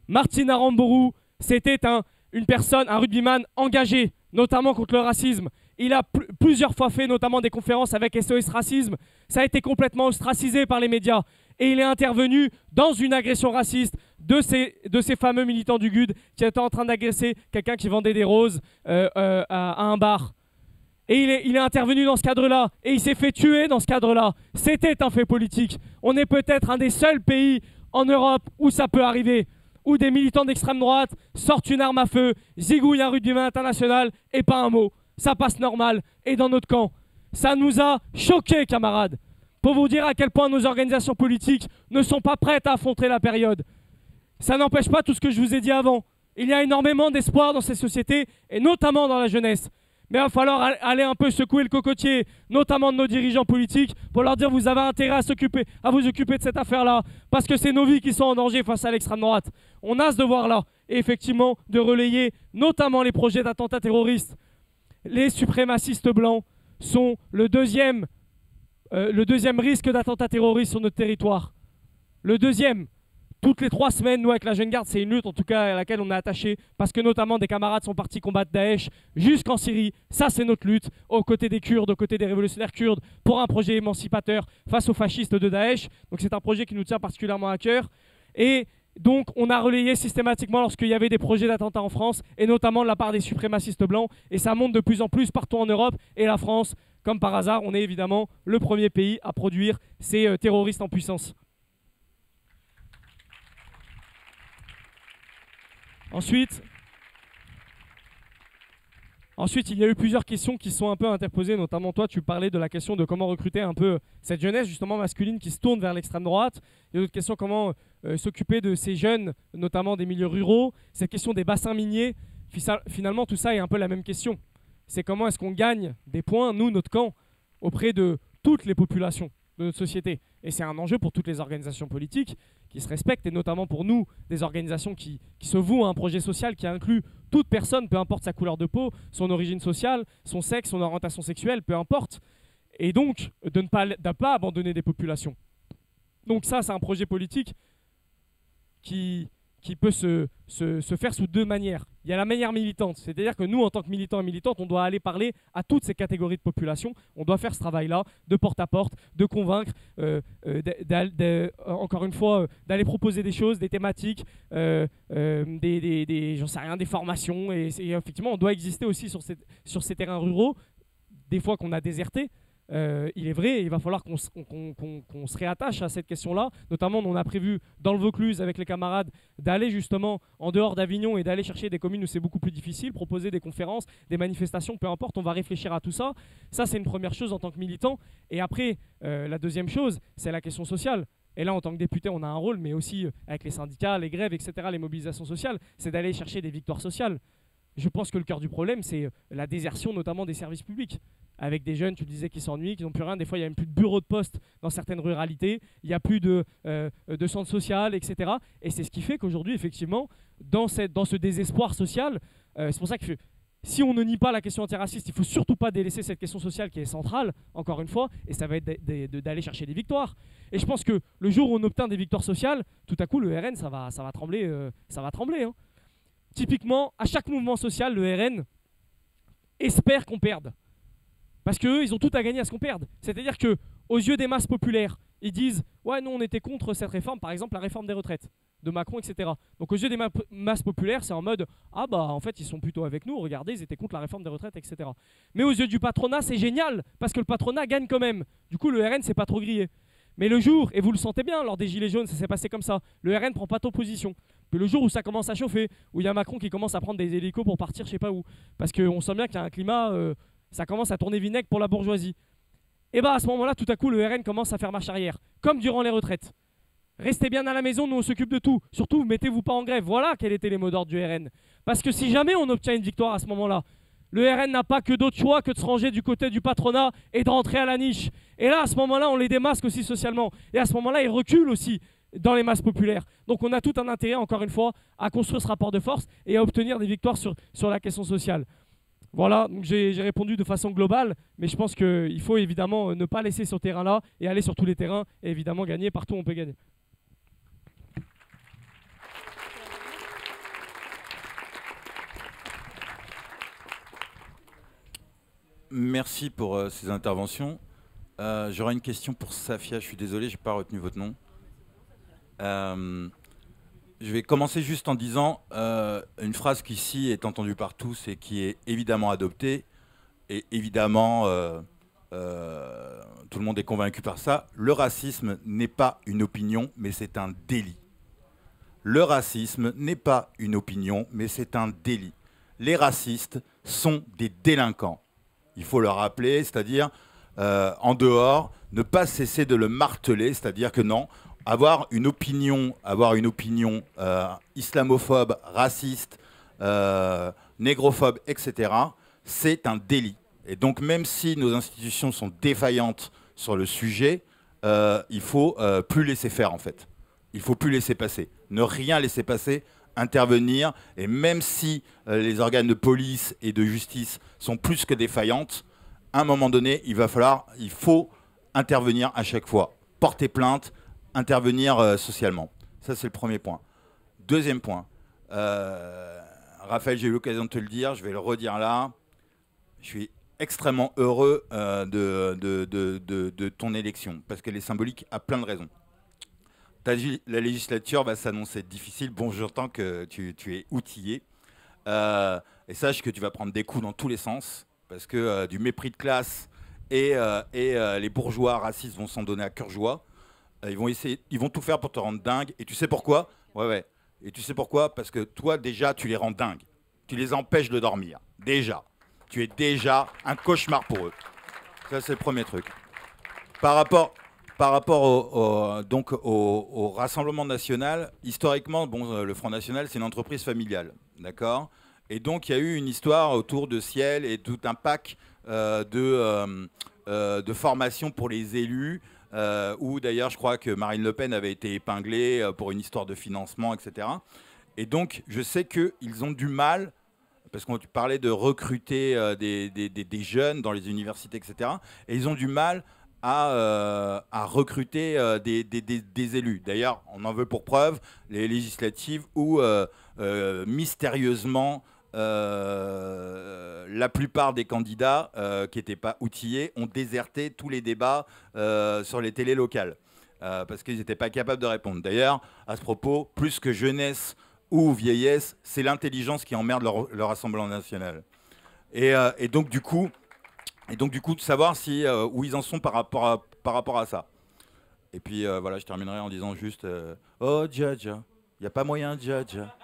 Martin Aramburu, c'était une personne, un rugbyman engagé, notamment contre le racisme. Il a plusieurs fois fait notamment des conférences avec SOS Racisme. Ça a été complètement ostracisé par les médias. Et il est intervenu dans une agression raciste de ces fameux militants du GUD qui étaient en train d'agresser quelqu'un qui vendait des roses à un bar. Et il est intervenu dans ce cadre-là. Et il s'est fait tuer dans ce cadre-là. C'était un fait politique. On est peut-être un des seuls pays en Europe où ça peut arriver. Où des militants d'extrême droite sortent une arme à feu, zigouillent un rugbyman international et pas un mot. Ça passe normal. Et dans notre camp, ça nous a choqués, camarades. Pour vous dire à quel point nos organisations politiques ne sont pas prêtes à affronter la période. Ça n'empêche pas tout ce que je vous ai dit avant. Il y a énormément d'espoir dans ces sociétés, et notamment dans la jeunesse. Mais il va falloir aller un peu secouer le cocotier, notamment de nos dirigeants politiques, pour leur dire vous avez intérêt à vous occuper de cette affaire-là, parce que c'est nos vies qui sont en danger face à l'extrême droite. On a ce devoir-là, et effectivement, de relayer notamment les projets d'attentats terroristes. Les suprémacistes blancs sont le deuxième risque d'attentat terroriste sur notre territoire. Le deuxième. Toutes les 3 semaines, nous avec la Jeune Garde, c'est une lutte en tout cas à laquelle on est attaché, parce que notamment des camarades sont partis combattre Daesh jusqu'en Syrie. Ça, c'est notre lutte, aux côtés des Kurdes, aux côtés des révolutionnaires kurdes, pour un projet émancipateur face aux fascistes de Daesh. Donc c'est un projet qui nous tient particulièrement à cœur. Et donc on a relayé systématiquement lorsqu'il y avait des projets d'attentats en France, et notamment de la part des suprémacistes blancs. Et ça monte de plus en plus partout en Europe. Et la France, comme par hasard, on est évidemment le premier pays à produire ces terroristes en puissance. Ensuite, il y a eu plusieurs questions qui sont un peu interposées, notamment toi, tu parlais de la question de comment recruter un peu cette jeunesse justement masculine qui se tourne vers l'extrême droite. Il y a d'autres questions, comment s'occuper de ces jeunes, notamment des milieux ruraux. Cette question des bassins miniers, finalement tout ça est un peu la même question. C'est comment est-ce qu'on gagne des points, nous, notre camp, auprès de toutes les populations de notre société. Et c'est un enjeu pour toutes les organisations politiques qui se respectent, et notamment pour nous, des organisations qui se vouent à un projet social qui inclut toute personne, peu importe sa couleur de peau, son origine sociale, son sexe, son orientation sexuelle, peu importe. Et donc, de ne pas abandonner des populations. Donc ça, c'est un projet politique qui peut se faire sous 2 manières. Il y a la manière militante, c'est-à-dire que nous, en tant que militants et militantes, on doit aller parler à toutes ces catégories de population. On doit faire ce travail-là, de porte à porte, de convaincre, encore une fois, d'aller proposer des choses, des thématiques, j'en sais rien, des formations. Et effectivement, on doit exister aussi sur ces terrains ruraux, des fois qu'on a désertés. Il est vrai, il va falloir qu'on se réattache à cette question-là. Notamment, on a prévu dans le Vaucluse avec les camarades d'aller justement en dehors d'Avignon et d'aller chercher des communes où c'est beaucoup plus difficile, proposer des conférences, des manifestations, peu importe, on va réfléchir à tout ça. Ça, c'est une première chose en tant que militant. Et après, la deuxième chose, c'est la question sociale. Et là, en tant que député, on a un rôle, mais aussi avec les syndicats, les grèves, etc., les mobilisations sociales, c'est d'aller chercher des victoires sociales. Je pense que le cœur du problème, c'est la désertion, notamment des services publics. Avec des jeunes, tu le disais, qui s'ennuient, qui n'ont plus rien. Des fois, il n'y a même plus de bureau de poste dans certaines ruralités. Il n'y a plus de centre social, etc. Et c'est ce qui fait qu'aujourd'hui, effectivement, dans ce désespoir social, c'est pour ça que si on ne nie pas la question antiraciste, il ne faut surtout pas délaisser cette question sociale qui est centrale, encore une fois, et ça va être d'aller chercher des victoires. Et je pense que le jour où on obtient des victoires sociales, tout à coup, le RN, ça va trembler. Hein. Typiquement, à chaque mouvement social, le RN espère qu'on perde. Parce qu'eux, ils ont tout à gagner à ce qu'on perde. C'est-à-dire qu'aux yeux des masses populaires, ils disent « Ouais, nous, on était contre cette réforme, par exemple la réforme des retraites de Macron, etc. » Donc aux yeux des masses populaires, c'est en mode « Ah bah, en fait, ils sont plutôt avec nous, regardez, ils étaient contre la réforme des retraites, etc. » Mais aux yeux du patronat, c'est génial, parce que le patronat gagne quand même. Du coup, le RN, c'est pas trop grillé. Mais le jour, et vous le sentez bien, lors des Gilets jaunes, ça s'est passé comme ça, le RN prend pas trop position. Puis le jour où ça commence à chauffer, où il y a Macron qui commence à prendre des hélicos pour partir je sais pas où, parce qu'on sent bien qu'il y a un climat... ça commence à tourner vinaigre pour la bourgeoisie. Et bah à ce moment-là, tout à coup, le RN commence à faire marche arrière, comme durant les retraites. Restez bien à la maison, nous on s'occupe de tout. Surtout, mettez-vous pas en grève. Voilà quels étaient les mots d'ordre du RN. Parce que si jamais on obtient une victoire à ce moment-là, le RN n'a pas que d'autre choix que de se ranger du côté du patronat et de rentrer à la niche. Et là, à ce moment-là, on les démasque aussi socialement. Et à ce moment-là, ils reculent aussi dans les masses populaires. Donc on a tout un intérêt, encore une fois, à construire ce rapport de force et à obtenir des victoires sur la question sociale. Voilà, donc j'ai répondu de façon globale, mais je pense qu'il faut évidemment ne pas laisser ce terrain-là et aller sur tous les terrains et évidemment gagner partout où on peut gagner. Merci pour ces interventions. J'aurais une question pour Safia. Je suis désolé, j'ai pas retenu votre nom. Je vais commencer juste en disant une phrase qui ici est entendue par tous et qui est évidemment adoptée. Et évidemment, tout le monde est convaincu par ça. Le racisme n'est pas une opinion, mais c'est un délit. Le racisme n'est pas une opinion, mais c'est un délit. Les racistes sont des délinquants. Il faut le rappeler, c'est-à-dire, en dehors, ne pas cesser de le marteler, c'est-à-dire que non, avoir une opinion islamophobe, raciste, négrophobe, etc., c'est un délit. Et donc, même si nos institutions sont défaillantes sur le sujet, il faut plus laisser faire, en fait. Il faut plus laisser passer. Ne rien laisser passer, intervenir. Et même si les organes de police et de justice sont plus que défaillantes, à un moment donné, il faut intervenir à chaque fois. Porter plainte, intervenir socialement. Ça, c'est le premier point. Deuxième point. Raphaël, j'ai eu l'occasion de te le dire, je vais le redire là. Je suis extrêmement heureux de ton élection, parce qu'elle est symbolique à plein de raisons. La législature va s'annoncer difficile. Bon, j'entends que tu es outillé. Et sache que tu vas prendre des coups dans tous les sens, parce que du mépris de classe et les bourgeois racistes vont s'en donner à cœur joie. Ils vont tout faire pour te rendre dingue. Et tu sais pourquoi ? Ouais. Et tu sais pourquoi ? Parce que toi, déjà, tu les rends dingues. Tu les empêches de dormir. Déjà. Tu es déjà un cauchemar pour eux. Ça, c'est le premier truc. Par rapport au Rassemblement national, historiquement, le Front National, c'est une entreprise familiale. D'accord ? Et donc, il y a eu une histoire autour de Ciel et tout un pack de formation pour les élus, où d'ailleurs, je crois que Marine Le Pen avait été épinglée pour une histoire de financement, etc. Et donc, je sais qu'ils ont du mal, parce qu'on parlait de recruter des jeunes dans les universités, etc. Et ils ont du mal à recruter des élus. D'ailleurs, on en veut pour preuve les législatives où, mystérieusement, la plupart des candidats qui n'étaient pas outillés ont déserté tous les débats sur les télés locales parce qu'ils n'étaient pas capables de répondre. D'ailleurs, à ce propos, plus que jeunesse ou vieillesse, c'est l'intelligence qui emmerde le Rassemblement national. Et donc du coup, de savoir où ils en sont par rapport à ça. Et puis voilà, je terminerai en disant juste oh Dja, il n'y a pas moyen Dja.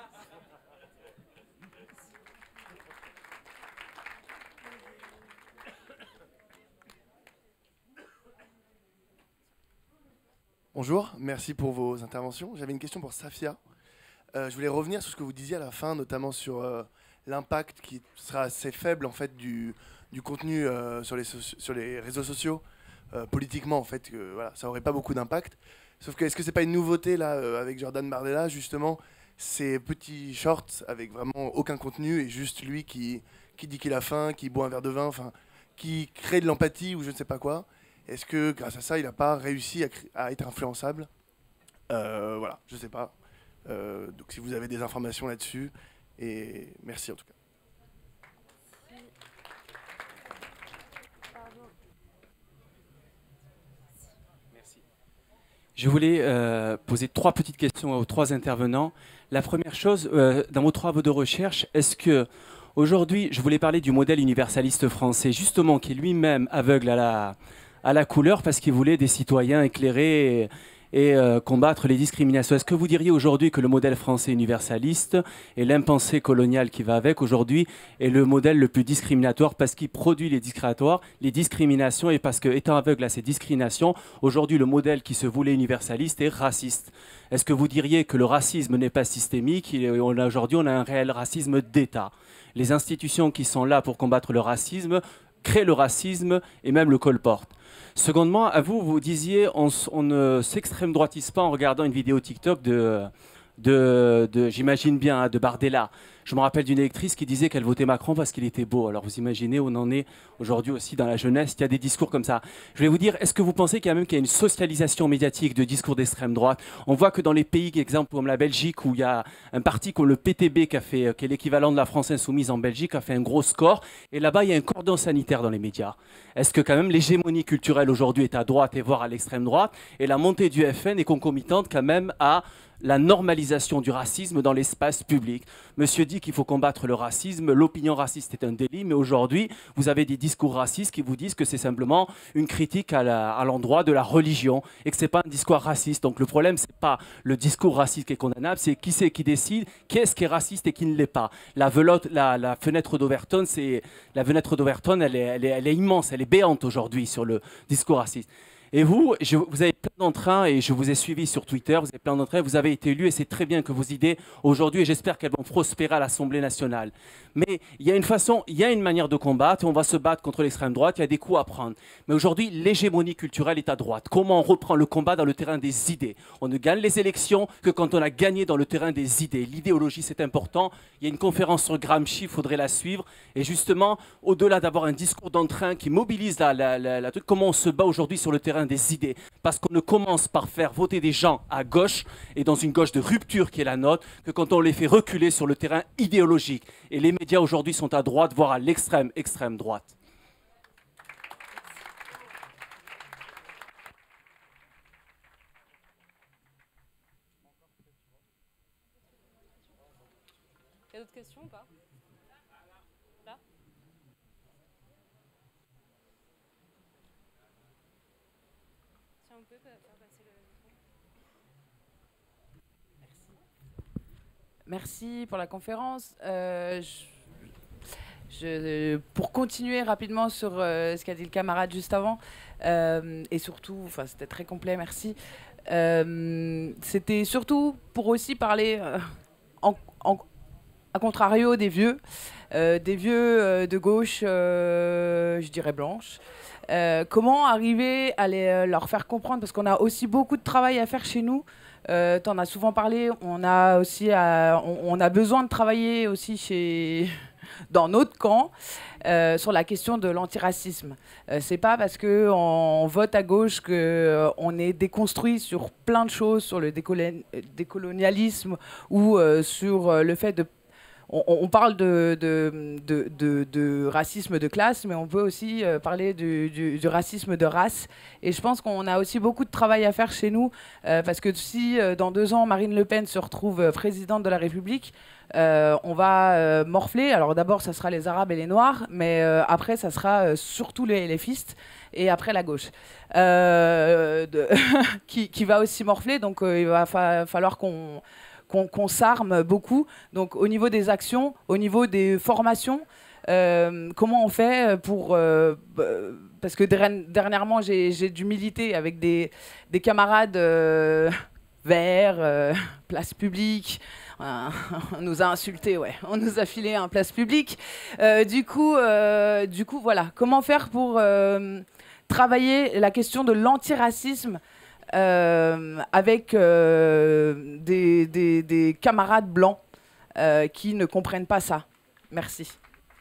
Bonjour, merci pour vos interventions. J'avais une question pour Safia. Je voulais revenir sur ce que vous disiez à la fin, notamment sur l'impact qui sera assez faible en fait du contenu sur les réseaux sociaux. Politiquement, en fait, voilà, ça n'aurait pas beaucoup d'impact. Sauf que, est-ce que c'est pas une nouveauté là avec Jordan Bardella, justement, ces petits shorts avec vraiment aucun contenu et juste lui qui dit qu'il a faim, qui boit un verre de vin, enfin, qui crée de l'empathie ou je ne sais pas quoi. Est-ce que grâce à ça, il n'a pas réussi à être influençable ? Voilà, je ne sais pas. Donc si vous avez des informations là-dessus, et merci en tout cas. Je voulais poser 3 petites questions aux 3 intervenants. La première chose, dans vos travaux de recherche, est-ce que aujourd'hui, je voulais parler du modèle universaliste français, justement, qui est lui-même aveugle à la couleur parce qu'il voulait des citoyens éclairés et combattre les discriminations. Est-ce que vous diriez aujourd'hui que le modèle français universaliste et l'impensé colonial qui va avec aujourd'hui est le modèle le plus discriminatoire parce qu'il produit les discriminations et parce que, étant aveugle à ces discriminations, aujourd'hui le modèle qui se voulait universaliste est raciste. Est-ce que vous diriez que le racisme n'est pas systémique et aujourd'hui on a un réel racisme d'État? Les institutions qui sont là pour combattre le racisme créent le racisme et même le colportent. Secondement, à vous disiez on ne s'extrême droitise pas en regardant une vidéo TikTok de j'imagine bien, de Bardella. Je me rappelle d'une électrice qui disait qu'elle votait Macron parce qu'il était beau. Alors vous imaginez où on en est aujourd'hui aussi dans la jeunesse, il y a des discours comme ça. Je vais vous dire, est-ce que vous pensez qu'il y a une socialisation médiatique de discours d'extrême droite? On voit que dans les pays, exemple comme la Belgique, où il y a un parti comme le PTB qui est l'équivalent de la France Insoumise en Belgique, a fait un gros score. Et là-bas, il y a un cordon sanitaire dans les médias. Est-ce que quand même l'hégémonie culturelle aujourd'hui est à droite et voire à l'extrême droite? Et la montée du FN est concomitante quand même à la normalisation du racisme dans l'espace public. Monsieur dit qu'il faut combattre le racisme, l'opinion raciste est un délit, mais aujourd'hui, vous avez des discours racistes qui vous disent que c'est simplement une critique à l'endroit de la religion et que ce n'est pas un discours raciste. Donc le problème, ce n'est pas le discours raciste qui est condamnable, c'est qui décide, qu'est-ce qui est raciste et qui ne l'est pas. La fenêtre d'Overton, elle est immense, elle est béante aujourd'hui sur le discours raciste. Et vous avez plein d'entrain, et je vous ai suivi sur Twitter, vous avez plein d'entrain, vous avez été élu, et c'est très bien que vos idées, aujourd'hui, et j'espère qu'elles vont prospérer à l'Assemblée nationale. Mais il y a une manière de combattre, et on va se battre contre l'extrême droite, il y a des coups à prendre. Mais aujourd'hui, l'hégémonie culturelle est à droite. Comment on reprend le combat dans le terrain des idées? On ne gagne les élections que quand on a gagné dans le terrain des idées. L'idéologie, c'est important. Il y a une conférence sur Gramsci, il faudrait la suivre. Et justement, au-delà d'avoir un discours d'entrain qui mobilise la truc, comment on se bat aujourd'hui sur le terrain des idées, parce qu'on ne commence par faire voter des gens à gauche et dans une gauche de rupture qui est la nôtre que quand on les fait reculer sur le terrain idéologique. Et les médias aujourd'hui sont à droite, voire à l'extrême droite. Il y a d'autres questions ou pas? Là? Si on peut faire passer le micro. Merci pour la conférence. Pour continuer rapidement sur ce qu'a dit le camarade juste avant, et surtout, c'était très complet, merci. C'était surtout pour aussi parler à contrario des vieux de gauche, je dirais blanche. Comment arriver à leur faire comprendre, parce qu'on a aussi beaucoup de travail à faire chez nous. T'en as souvent parlé, on a besoin de travailler aussi dans notre camp sur la question de l'antiracisme. C'est pas parce qu'on vote à gauche qu'on est déconstruit sur plein de choses, sur le décolonialisme ou sur le fait de... On parle de racisme de classe, mais on peut aussi parler du racisme de race. Et je pense qu'on a aussi beaucoup de travail à faire chez nous, parce que si dans 2 ans, Marine Le Pen se retrouve présidente de la République, on va morfler. Alors d'abord, ça sera les Arabes et les Noirs, mais après, ça sera surtout les LFistes, et après la gauche, qui va aussi morfler. Donc il va falloir qu'on s'arme beaucoup. Donc au niveau des actions, au niveau des formations, comment on fait pour... parce que dernièrement, j'ai dû militer avec des camarades verts, place publique. On nous a insultés, ouais. On nous a filé un place publique. Du coup, voilà. Comment faire pour travailler la question de l'antiracisme avec des camarades blancs qui ne comprennent pas ça. Merci.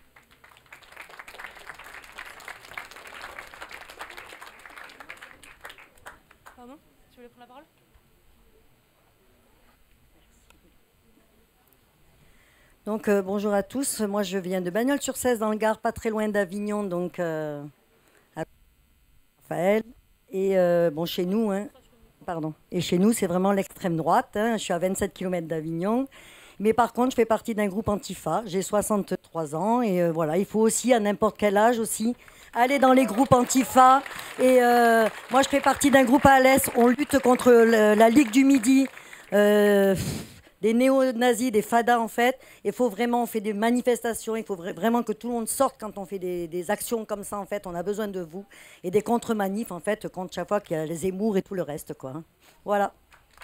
Pardon, tu voulais prendre la parole? Donc bonjour à tous. Moi je viens de Bagnols-sur-Cèze dans le Gard, pas très loin d'Avignon, donc à Raphaël. Et chez nous, Et chez nous, c'est vraiment l'extrême droite. Je suis à 27 km d'Avignon. Mais par contre, je fais partie d'un groupe Antifa. J'ai 63 ans. Et voilà, il faut aussi, à n'importe quel âge aussi, aller dans les groupes Antifa. Et moi, je fais partie d'un groupe à l'Est. On lutte contre la Ligue du Midi. Des néo-nazis, des fadas en fait. Il faut vraiment, on fait des manifestations, il faut vraiment que tout le monde sorte quand on fait des actions comme ça en fait. On a besoin de vous. Et des contre-manifs en fait, contre chaque fois qu'il y a les Zemmour et tout le reste quoi. Voilà.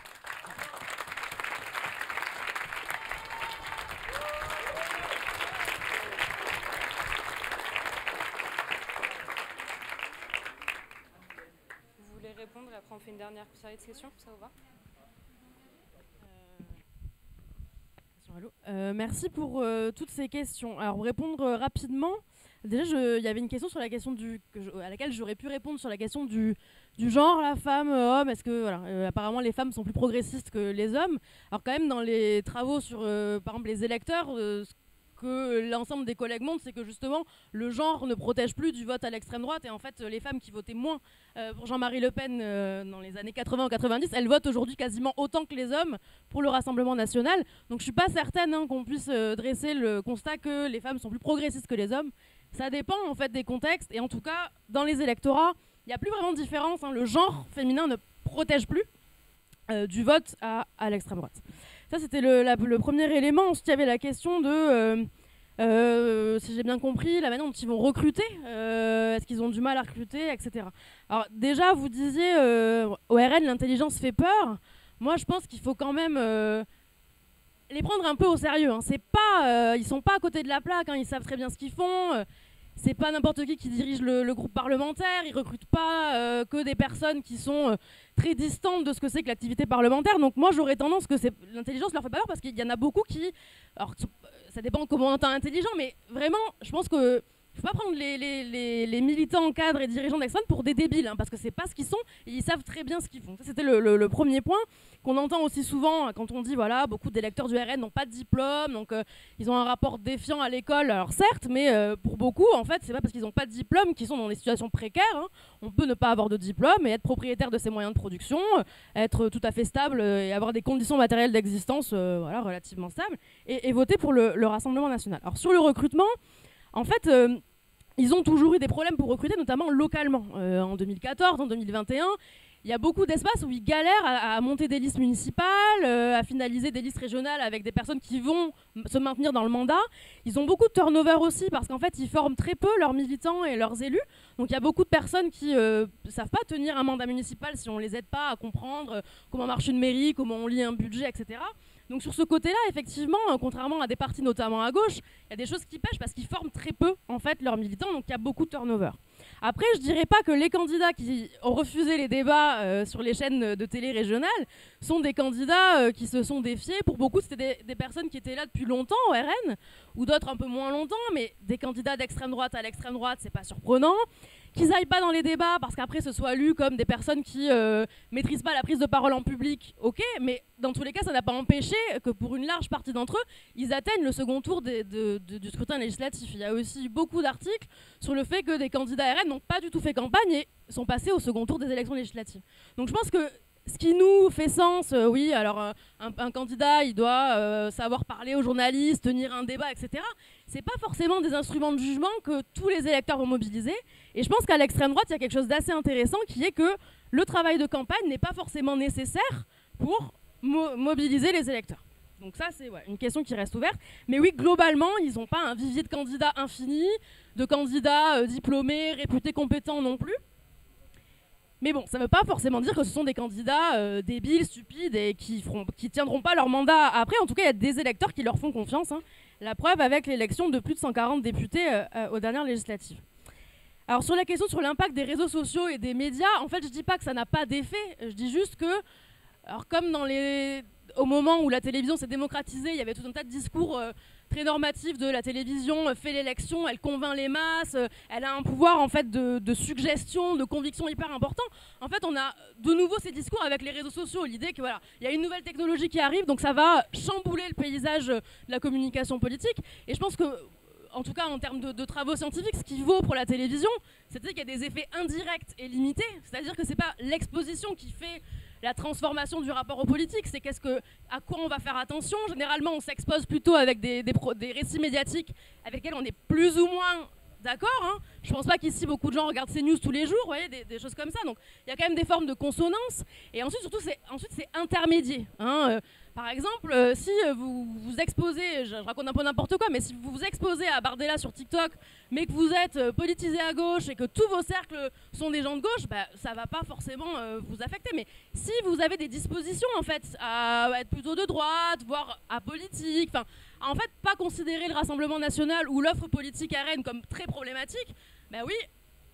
Vous voulez répondre et après on fait une dernière série de questions, ça vous va? Merci pour toutes ces questions. Alors, pour répondre rapidement, déjà, il y avait une question sur la question à laquelle j'aurais pu répondre sur la question du genre, la femme, homme. Est-ce que, voilà, apparemment, les femmes sont plus progressistes que les hommes. Alors, quand même, dans les travaux sur, par exemple, les électeurs, ce que l'ensemble des collègues montrent, c'est que justement, le genre ne protège plus du vote à l'extrême droite. Et en fait, les femmes qui votaient moins pour Jean-Marie Le Pen dans les années 80 ou 90, elles votent aujourd'hui quasiment autant que les hommes pour le Rassemblement national. Donc, je suis pas certaine qu'on puisse dresser le constat que les femmes sont plus progressistes que les hommes. Ça dépend en fait des contextes. Et en tout cas, dans les électorats, il n'y a plus vraiment de différence. Le genre féminin ne protège plus du vote à l'extrême droite. Ça, c'était le premier élément. Ensuite, il y avait la question de, si j'ai bien compris, la manière dont ils vont recruter. Est-ce qu'ils ont du mal à recruter, etc. Alors déjà, vous disiez, au RN, l'intelligence fait peur. Moi, je pense qu'il faut quand même les prendre un peu au sérieux. C'est pas, ils sont pas à côté de la plaque. Ils savent très bien ce qu'ils font. C'est pas n'importe qui dirige le groupe parlementaire. Ils recrutent pas que des personnes qui sont très distantes de ce que c'est que l'activité parlementaire. Donc moi, j'aurais tendance que l'intelligence leur fait pas peur parce qu'il y en a beaucoup qui... Alors, ça dépend comment on entend intelligent, mais vraiment, je pense que il ne faut pas prendre les militants, cadres et dirigeants d'extrême pour des débiles, parce que c'est pas ce qu'ils sont, et ils savent très bien ce qu'ils font. Ça, c'était le premier point qu'on entend aussi souvent quand on dit, voilà, beaucoup d'électeurs du RN n'ont pas de diplôme, donc ils ont un rapport défiant à l'école. Alors certes, mais pour beaucoup, en fait, c'est pas parce qu'ils n'ont pas de diplôme qu'ils sont dans des situations précaires. On peut ne pas avoir de diplôme et être propriétaire de ses moyens de production, être tout à fait stable et avoir des conditions matérielles d'existence voilà, relativement stables, et voter pour le Rassemblement national. Alors sur le recrutement, en fait, ils ont toujours eu des problèmes pour recruter, notamment localement. En 2014, en 2021, il y a beaucoup d'espaces où ils galèrent à monter des listes municipales, à finaliser des listes régionales avec des personnes qui vont se maintenir dans le mandat. Ils ont beaucoup de turnover aussi parce qu'en fait, ils forment très peu leurs militants et leurs élus. Donc il y a beaucoup de personnes qui ne savent pas tenir un mandat municipal si on ne les aide pas à comprendre comment marche une mairie, comment on lit un budget, etc. Donc sur ce côté-là, effectivement, contrairement à des partis notamment à gauche, il y a des choses qui pêchent parce qu'ils forment très peu en fait leurs militants, donc il y a beaucoup de turnover. Après, je dirais pas que les candidats qui ont refusé les débats sur les chaînes de télé régionales sont des candidats qui se sont défiés. Pour beaucoup, c'était des personnes qui étaient là depuis longtemps au RN, ou d'autres un peu moins longtemps, mais des candidats d'extrême droite à l'extrême droite, c'est pas surprenant. Qu'ils n'aillent pas dans les débats parce qu'après ce soit lu comme des personnes qui maîtrisent pas la prise de parole en public, ok, mais dans tous les cas, ça n'a pas empêché que pour une large partie d'entre eux, ils atteignent le second tour du scrutin législatif. Il y a aussi beaucoup d'articles sur le fait que des candidats RN n'ont pas du tout fait campagne et sont passés au second tour des élections législatives. Donc je pense que ce qui nous fait sens, oui, alors un candidat, il doit savoir parler aux journalistes, tenir un débat, etc. C'est pas forcément des instruments de jugement que tous les électeurs vont mobiliser. Et je pense qu'à l'extrême droite, il y a quelque chose d'assez intéressant qui est que le travail de campagne n'est pas forcément nécessaire pour mobiliser les électeurs. Donc ça, c'est une question qui reste ouverte. Mais oui, globalement, ils n'ont pas un vivier de candidats infini, de candidats diplômés, réputés compétents non plus. Mais bon, ça ne veut pas forcément dire que ce sont des candidats débiles, stupides et qui tiendront pas leur mandat après. En tout cas, il y a des électeurs qui leur font confiance. La preuve avec l'élection de plus de 140 députés aux dernières législatives. Alors sur la question sur l'impact des réseaux sociaux et des médias, en fait, je ne dis pas que ça n'a pas d'effet. Je dis juste que, alors comme au moment où la télévision s'est démocratisée, il y avait tout un tas de discours très normatif de la télévision fait l'élection, elle convainc les masses, elle a un pouvoir en fait de suggestion, de conviction hyper important. En fait, on a de nouveau ces discours avec les réseaux sociaux, l'idée que voilà, il y a une nouvelle technologie qui arrive, donc ça va chambouler le paysage de la communication politique. Et je pense que, en tout cas en termes de travaux scientifiques, ce qui vaut pour la télévision, c'est qu'il y a des effets indirects et limités, c'est-à-dire que c'est pas l'exposition qui fait la transformation du rapport aux politiques, c'est à quoi on va faire attention. Généralement, on s'expose plutôt avec des récits médiatiques avec lesquels on est plus ou moins d'accord. Je pense pas qu'ici, beaucoup de gens regardent ces news tous les jours, vous voyez, des choses comme ça. Donc, il y a quand même des formes de consonance. Et ensuite, surtout, c'est intermédié. Par exemple, si vous vous exposez, je raconte un peu n'importe quoi, mais si vous vous exposez à Bardella sur TikTok, mais que vous êtes politisé à gauche et que tous vos cercles sont des gens de gauche, ça va pas forcément vous affecter. Mais si vous avez des dispositions en fait à être plutôt de droite, voire apolitique, en fait pas considérer le Rassemblement national ou l'offre politique RN comme très problématique, oui,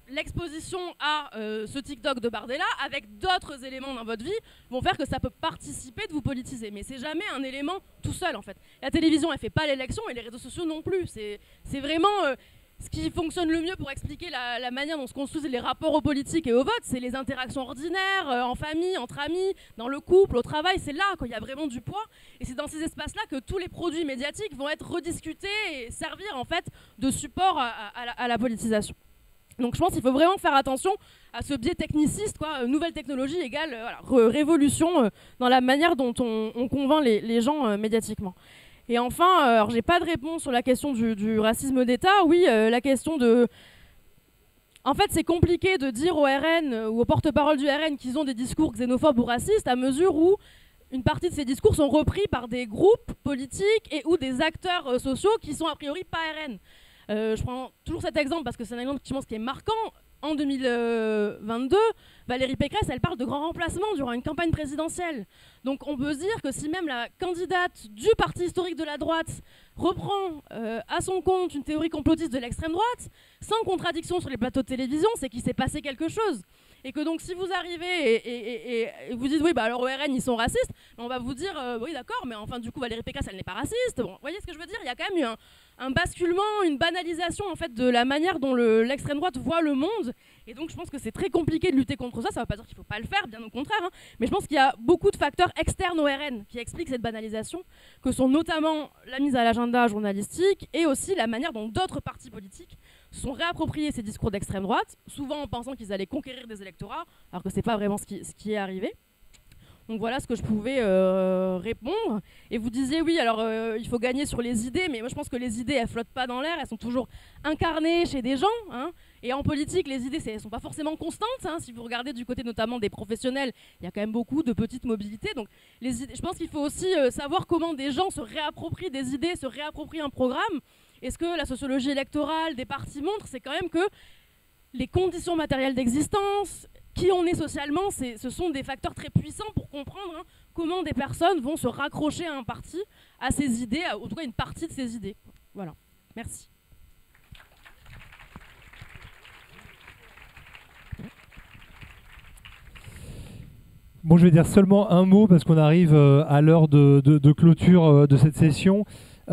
l'exposition à ce TikTok de Bardella avec d'autres éléments dans votre vie vont faire que ça peut participer de vous politiser. Mais c'est jamais un élément tout seul en fait. La télévision elle fait pas l'élection et les réseaux sociaux non plus. C'est vraiment ce qui fonctionne le mieux pour expliquer la manière dont se construisent les rapports aux politiques et au vote. C'est les interactions ordinaires, en famille, entre amis, dans le couple, au travail. C'est là qu'il y a vraiment du poids. Et c'est dans ces espaces-là que tous les produits médiatiques vont être rediscutés et servir en fait de support à la politisation. Donc je pense qu'il faut vraiment faire attention à ce biais techniciste, quoi. Nouvelle technologie égale révolution dans la manière dont on convainc les gens médiatiquement. Et enfin, alors j'ai pas de réponse sur la question du racisme d'État. Oui, la question de... En fait, c'est compliqué de dire au RN ou aux porte-parole du RN qu'ils ont des discours xénophobes ou racistes à mesure où une partie de ces discours sont repris par des groupes politiques et ou des acteurs sociaux qui sont a priori pas RN. Je prends toujours cet exemple parce que c'est un exemple qui est marquant. En 2022, Valérie Pécresse, elle parle de grand remplacement durant une campagne présidentielle. Donc on peut se dire que si même la candidate du parti historique de la droite reprend à son compte une théorie complotiste de l'extrême droite, sans contradiction sur les plateaux de télévision, c'est qu'il s'est passé quelque chose. Et que donc si vous arrivez et vous dites oui bah alors au RN ils sont racistes, on va vous dire oui d'accord mais enfin du coup Valérie Pécresse elle n'est pas raciste. Bon, vous voyez ce que je veux dire, il y a quand même eu un basculement, une banalisation en fait de la manière dont l'extrême droite voit le monde. Et donc je pense que c'est très compliqué de lutter contre ça. Ça ne veut pas dire qu'il ne faut pas le faire, bien au contraire. Hein. Mais je pense qu'il y a beaucoup de facteurs externes au RN qui expliquent cette banalisation, que sont notamment la mise à l'agenda journalistique et aussi la manière dont d'autres partis politiques se sont réappropriés ces discours d'extrême droite, souvent en pensant qu'ils allaient conquérir des électorats, alors que ce n'est pas vraiment ce qui est arrivé. Donc voilà ce que je pouvais répondre. Et vous disiez oui, alors il faut gagner sur les idées, mais moi je pense que les idées elles flottent pas dans l'air, elles sont toujours incarnées chez des gens. Hein. Et en politique, les idées elles sont pas forcément constantes. Hein. Si vous regardez du côté notamment des professionnels, il y a quand même beaucoup de petites mobilités. Donc les idées, je pense qu'il faut aussi savoir comment des gens se réapproprient des idées, se réapproprient un programme. Et ce que la sociologie électorale des partis montre, c'est quand même que les conditions matérielles d'existence, qui on est socialement, ce sont des facteurs très puissants pour comprendre comment des personnes vont se raccrocher à un parti, à ses idées, en tout cas une partie de ses idées. Voilà, merci. Bon, je vais dire seulement un mot parce qu'on arrive à l'heure de clôture de cette session.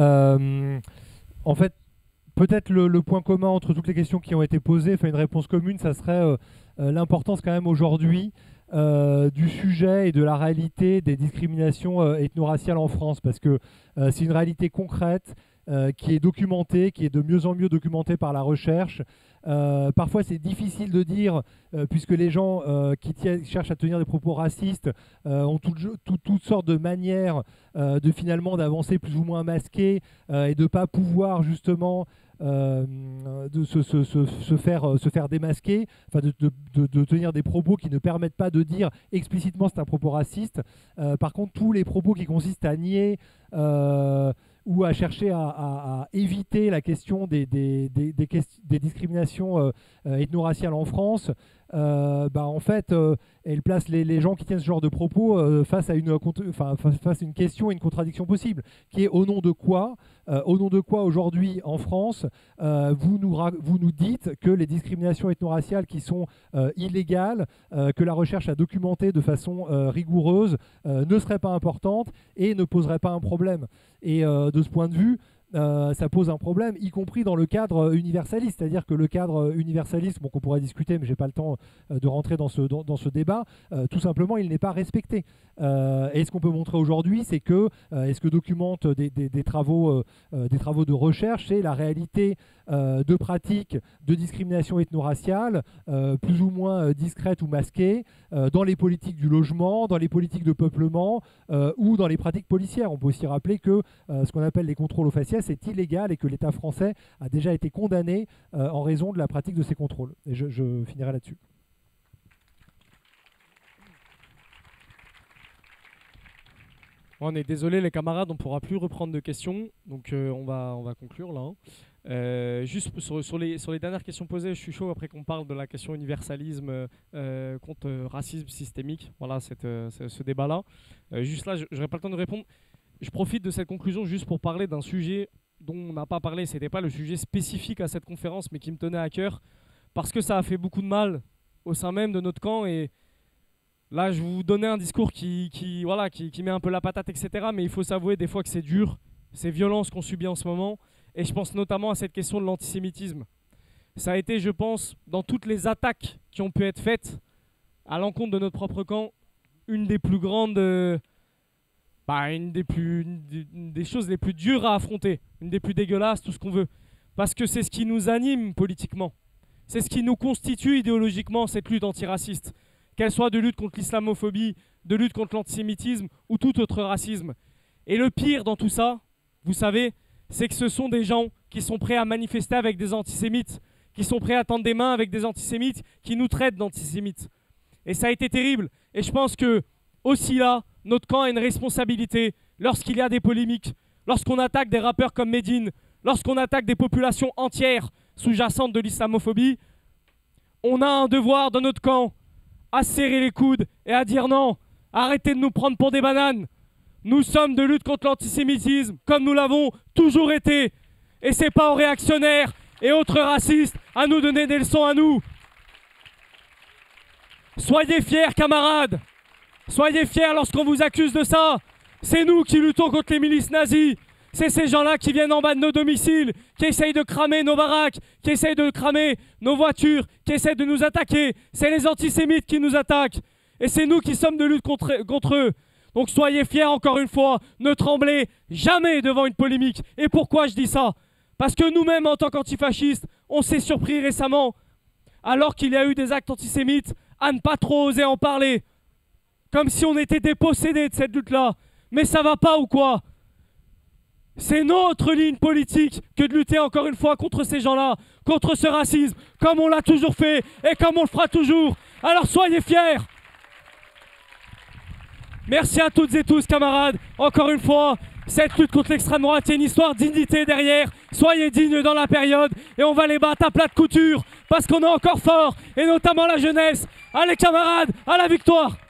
En fait, peut-être le point commun entre toutes les questions qui ont été posées, enfin une réponse commune, ça serait l'importance quand même aujourd'hui du sujet et de la réalité des discriminations ethno-raciales en France, parce que c'est une réalité concrète qui est documentée, qui est de mieux en mieux documentée par la recherche. Parfois c'est difficile de dire, puisque les gens qui cherchent à tenir des propos racistes ont toutes sortes de manières de finalement d'avancer plus ou moins masquées et de ne pas pouvoir justement de se faire démasquer, enfin de tenir des propos qui ne permettent pas de dire explicitement c'est un propos raciste. Par contre, tous les propos qui consistent à nier ou à chercher à éviter la question des discriminations ethno-raciales en France, en fait, elle place les gens qui tiennent ce genre de propos face à une question et une contradiction possible, qui est au nom de quoi aujourd'hui en France, vous nous dites que les discriminations ethno-raciales qui sont illégales, que la recherche a documenté de façon rigoureuse, ne seraient pas importantes et ne poseraient pas un problème. Et de ce point de vue, ça pose un problème, y compris dans le cadre universaliste. C'est-à-dire que le cadre universaliste, qu'on pourrait discuter, mais je n'ai pas le temps de rentrer dans ce débat, tout simplement, il n'est pas respecté. Et ce qu'on peut montrer aujourd'hui, c'est que, et ce que documentent des travaux de recherche, c'est la réalité de pratiques de discrimination ethno-raciale, plus ou moins discrètes ou masquées, dans les politiques du logement, dans les politiques de peuplement ou dans les pratiques policières. On peut aussi rappeler que ce qu'on appelle les contrôles aux faciès est illégal et que l'État français a déjà été condamné en raison de la pratique de ces contrôles. Et je finirai là-dessus. On est désolé les camarades, on ne pourra plus reprendre de questions, donc on va conclure là. Juste sur les dernières questions posées, je suis chaud après qu'on parle de la question universalisme contre racisme systémique, voilà ce débat-là. Juste là, je n'aurai pas le temps de répondre. Je profite de cette conclusion juste pour parler d'un sujet dont on n'a pas parlé, ce n'était pas le sujet spécifique à cette conférence, mais qui me tenait à cœur. parce que ça a fait beaucoup de mal au sein même de notre camp. Et là, je vais vous donner un discours qui met un peu la patate, etc. Mais il faut s'avouer des fois que c'est dur, c'est violent ce qu'on subit en ce moment. Et je pense notamment à cette question de l'antisémitisme. Ça a été, je pense, dans toutes les attaques qui ont pu être faites à l'encontre de notre propre camp, une des plus grandes, une des choses les plus dures à affronter, une des plus dégueulasses, tout ce qu'on veut. Parce que c'est ce qui nous anime politiquement. C'est ce qui nous constitue idéologiquement, cette lutte antiraciste. Qu'elle soit de lutte contre l'islamophobie, de lutte contre l'antisémitisme ou tout autre racisme. Et le pire dans tout ça, vous savez, c'est que ce sont des gens qui sont prêts à manifester avec des antisémites, qui sont prêts à tendre des mains avec des antisémites, qui nous traitent d'antisémites. Et ça a été terrible. Et je pense que, aussi là, notre camp a une responsabilité lorsqu'il y a des polémiques, lorsqu'on attaque des rappeurs comme Medine, lorsqu'on attaque des populations entières sous-jacentes de l'islamophobie. On a un devoir dans notre camp à serrer les coudes et à dire non, arrêtez de nous prendre pour des bananes. Nous sommes de lutte contre l'antisémitisme, comme nous l'avons toujours été. Et c'est pas aux réactionnaires et autres racistes à nous donner des leçons à nous. Soyez fiers, camarades. Soyez fiers lorsqu'on vous accuse de ça. C'est nous qui luttons contre les milices nazies. C'est ces gens-là qui viennent en bas de nos domiciles, qui essayent de cramer nos baraques, qui essayent de cramer nos voitures, qui essayent de nous attaquer. C'est les antisémites qui nous attaquent. Et c'est nous qui sommes de lutte contre eux. Donc soyez fiers encore une fois, ne tremblez jamais devant une polémique. Et pourquoi je dis ça? Parce que nous-mêmes, en tant qu'antifascistes, on s'est surpris récemment, alors qu'il y a eu des actes antisémites, à ne pas trop oser en parler. Comme si on était dépossédés de cette lutte-là. Mais ça va pas ou quoi? C'est notre ligne politique que de lutter encore une fois contre ces gens-là, contre ce racisme, comme on l'a toujours fait et comme on le fera toujours. Alors soyez fiers. Merci à toutes et tous, camarades. Encore une fois, cette lutte contre l'extrême droite, il y a une histoire de dignité derrière. Soyez dignes dans la période et on va les battre à plat de couture parce qu'on est encore fort et notamment la jeunesse. Allez camarades, à la victoire!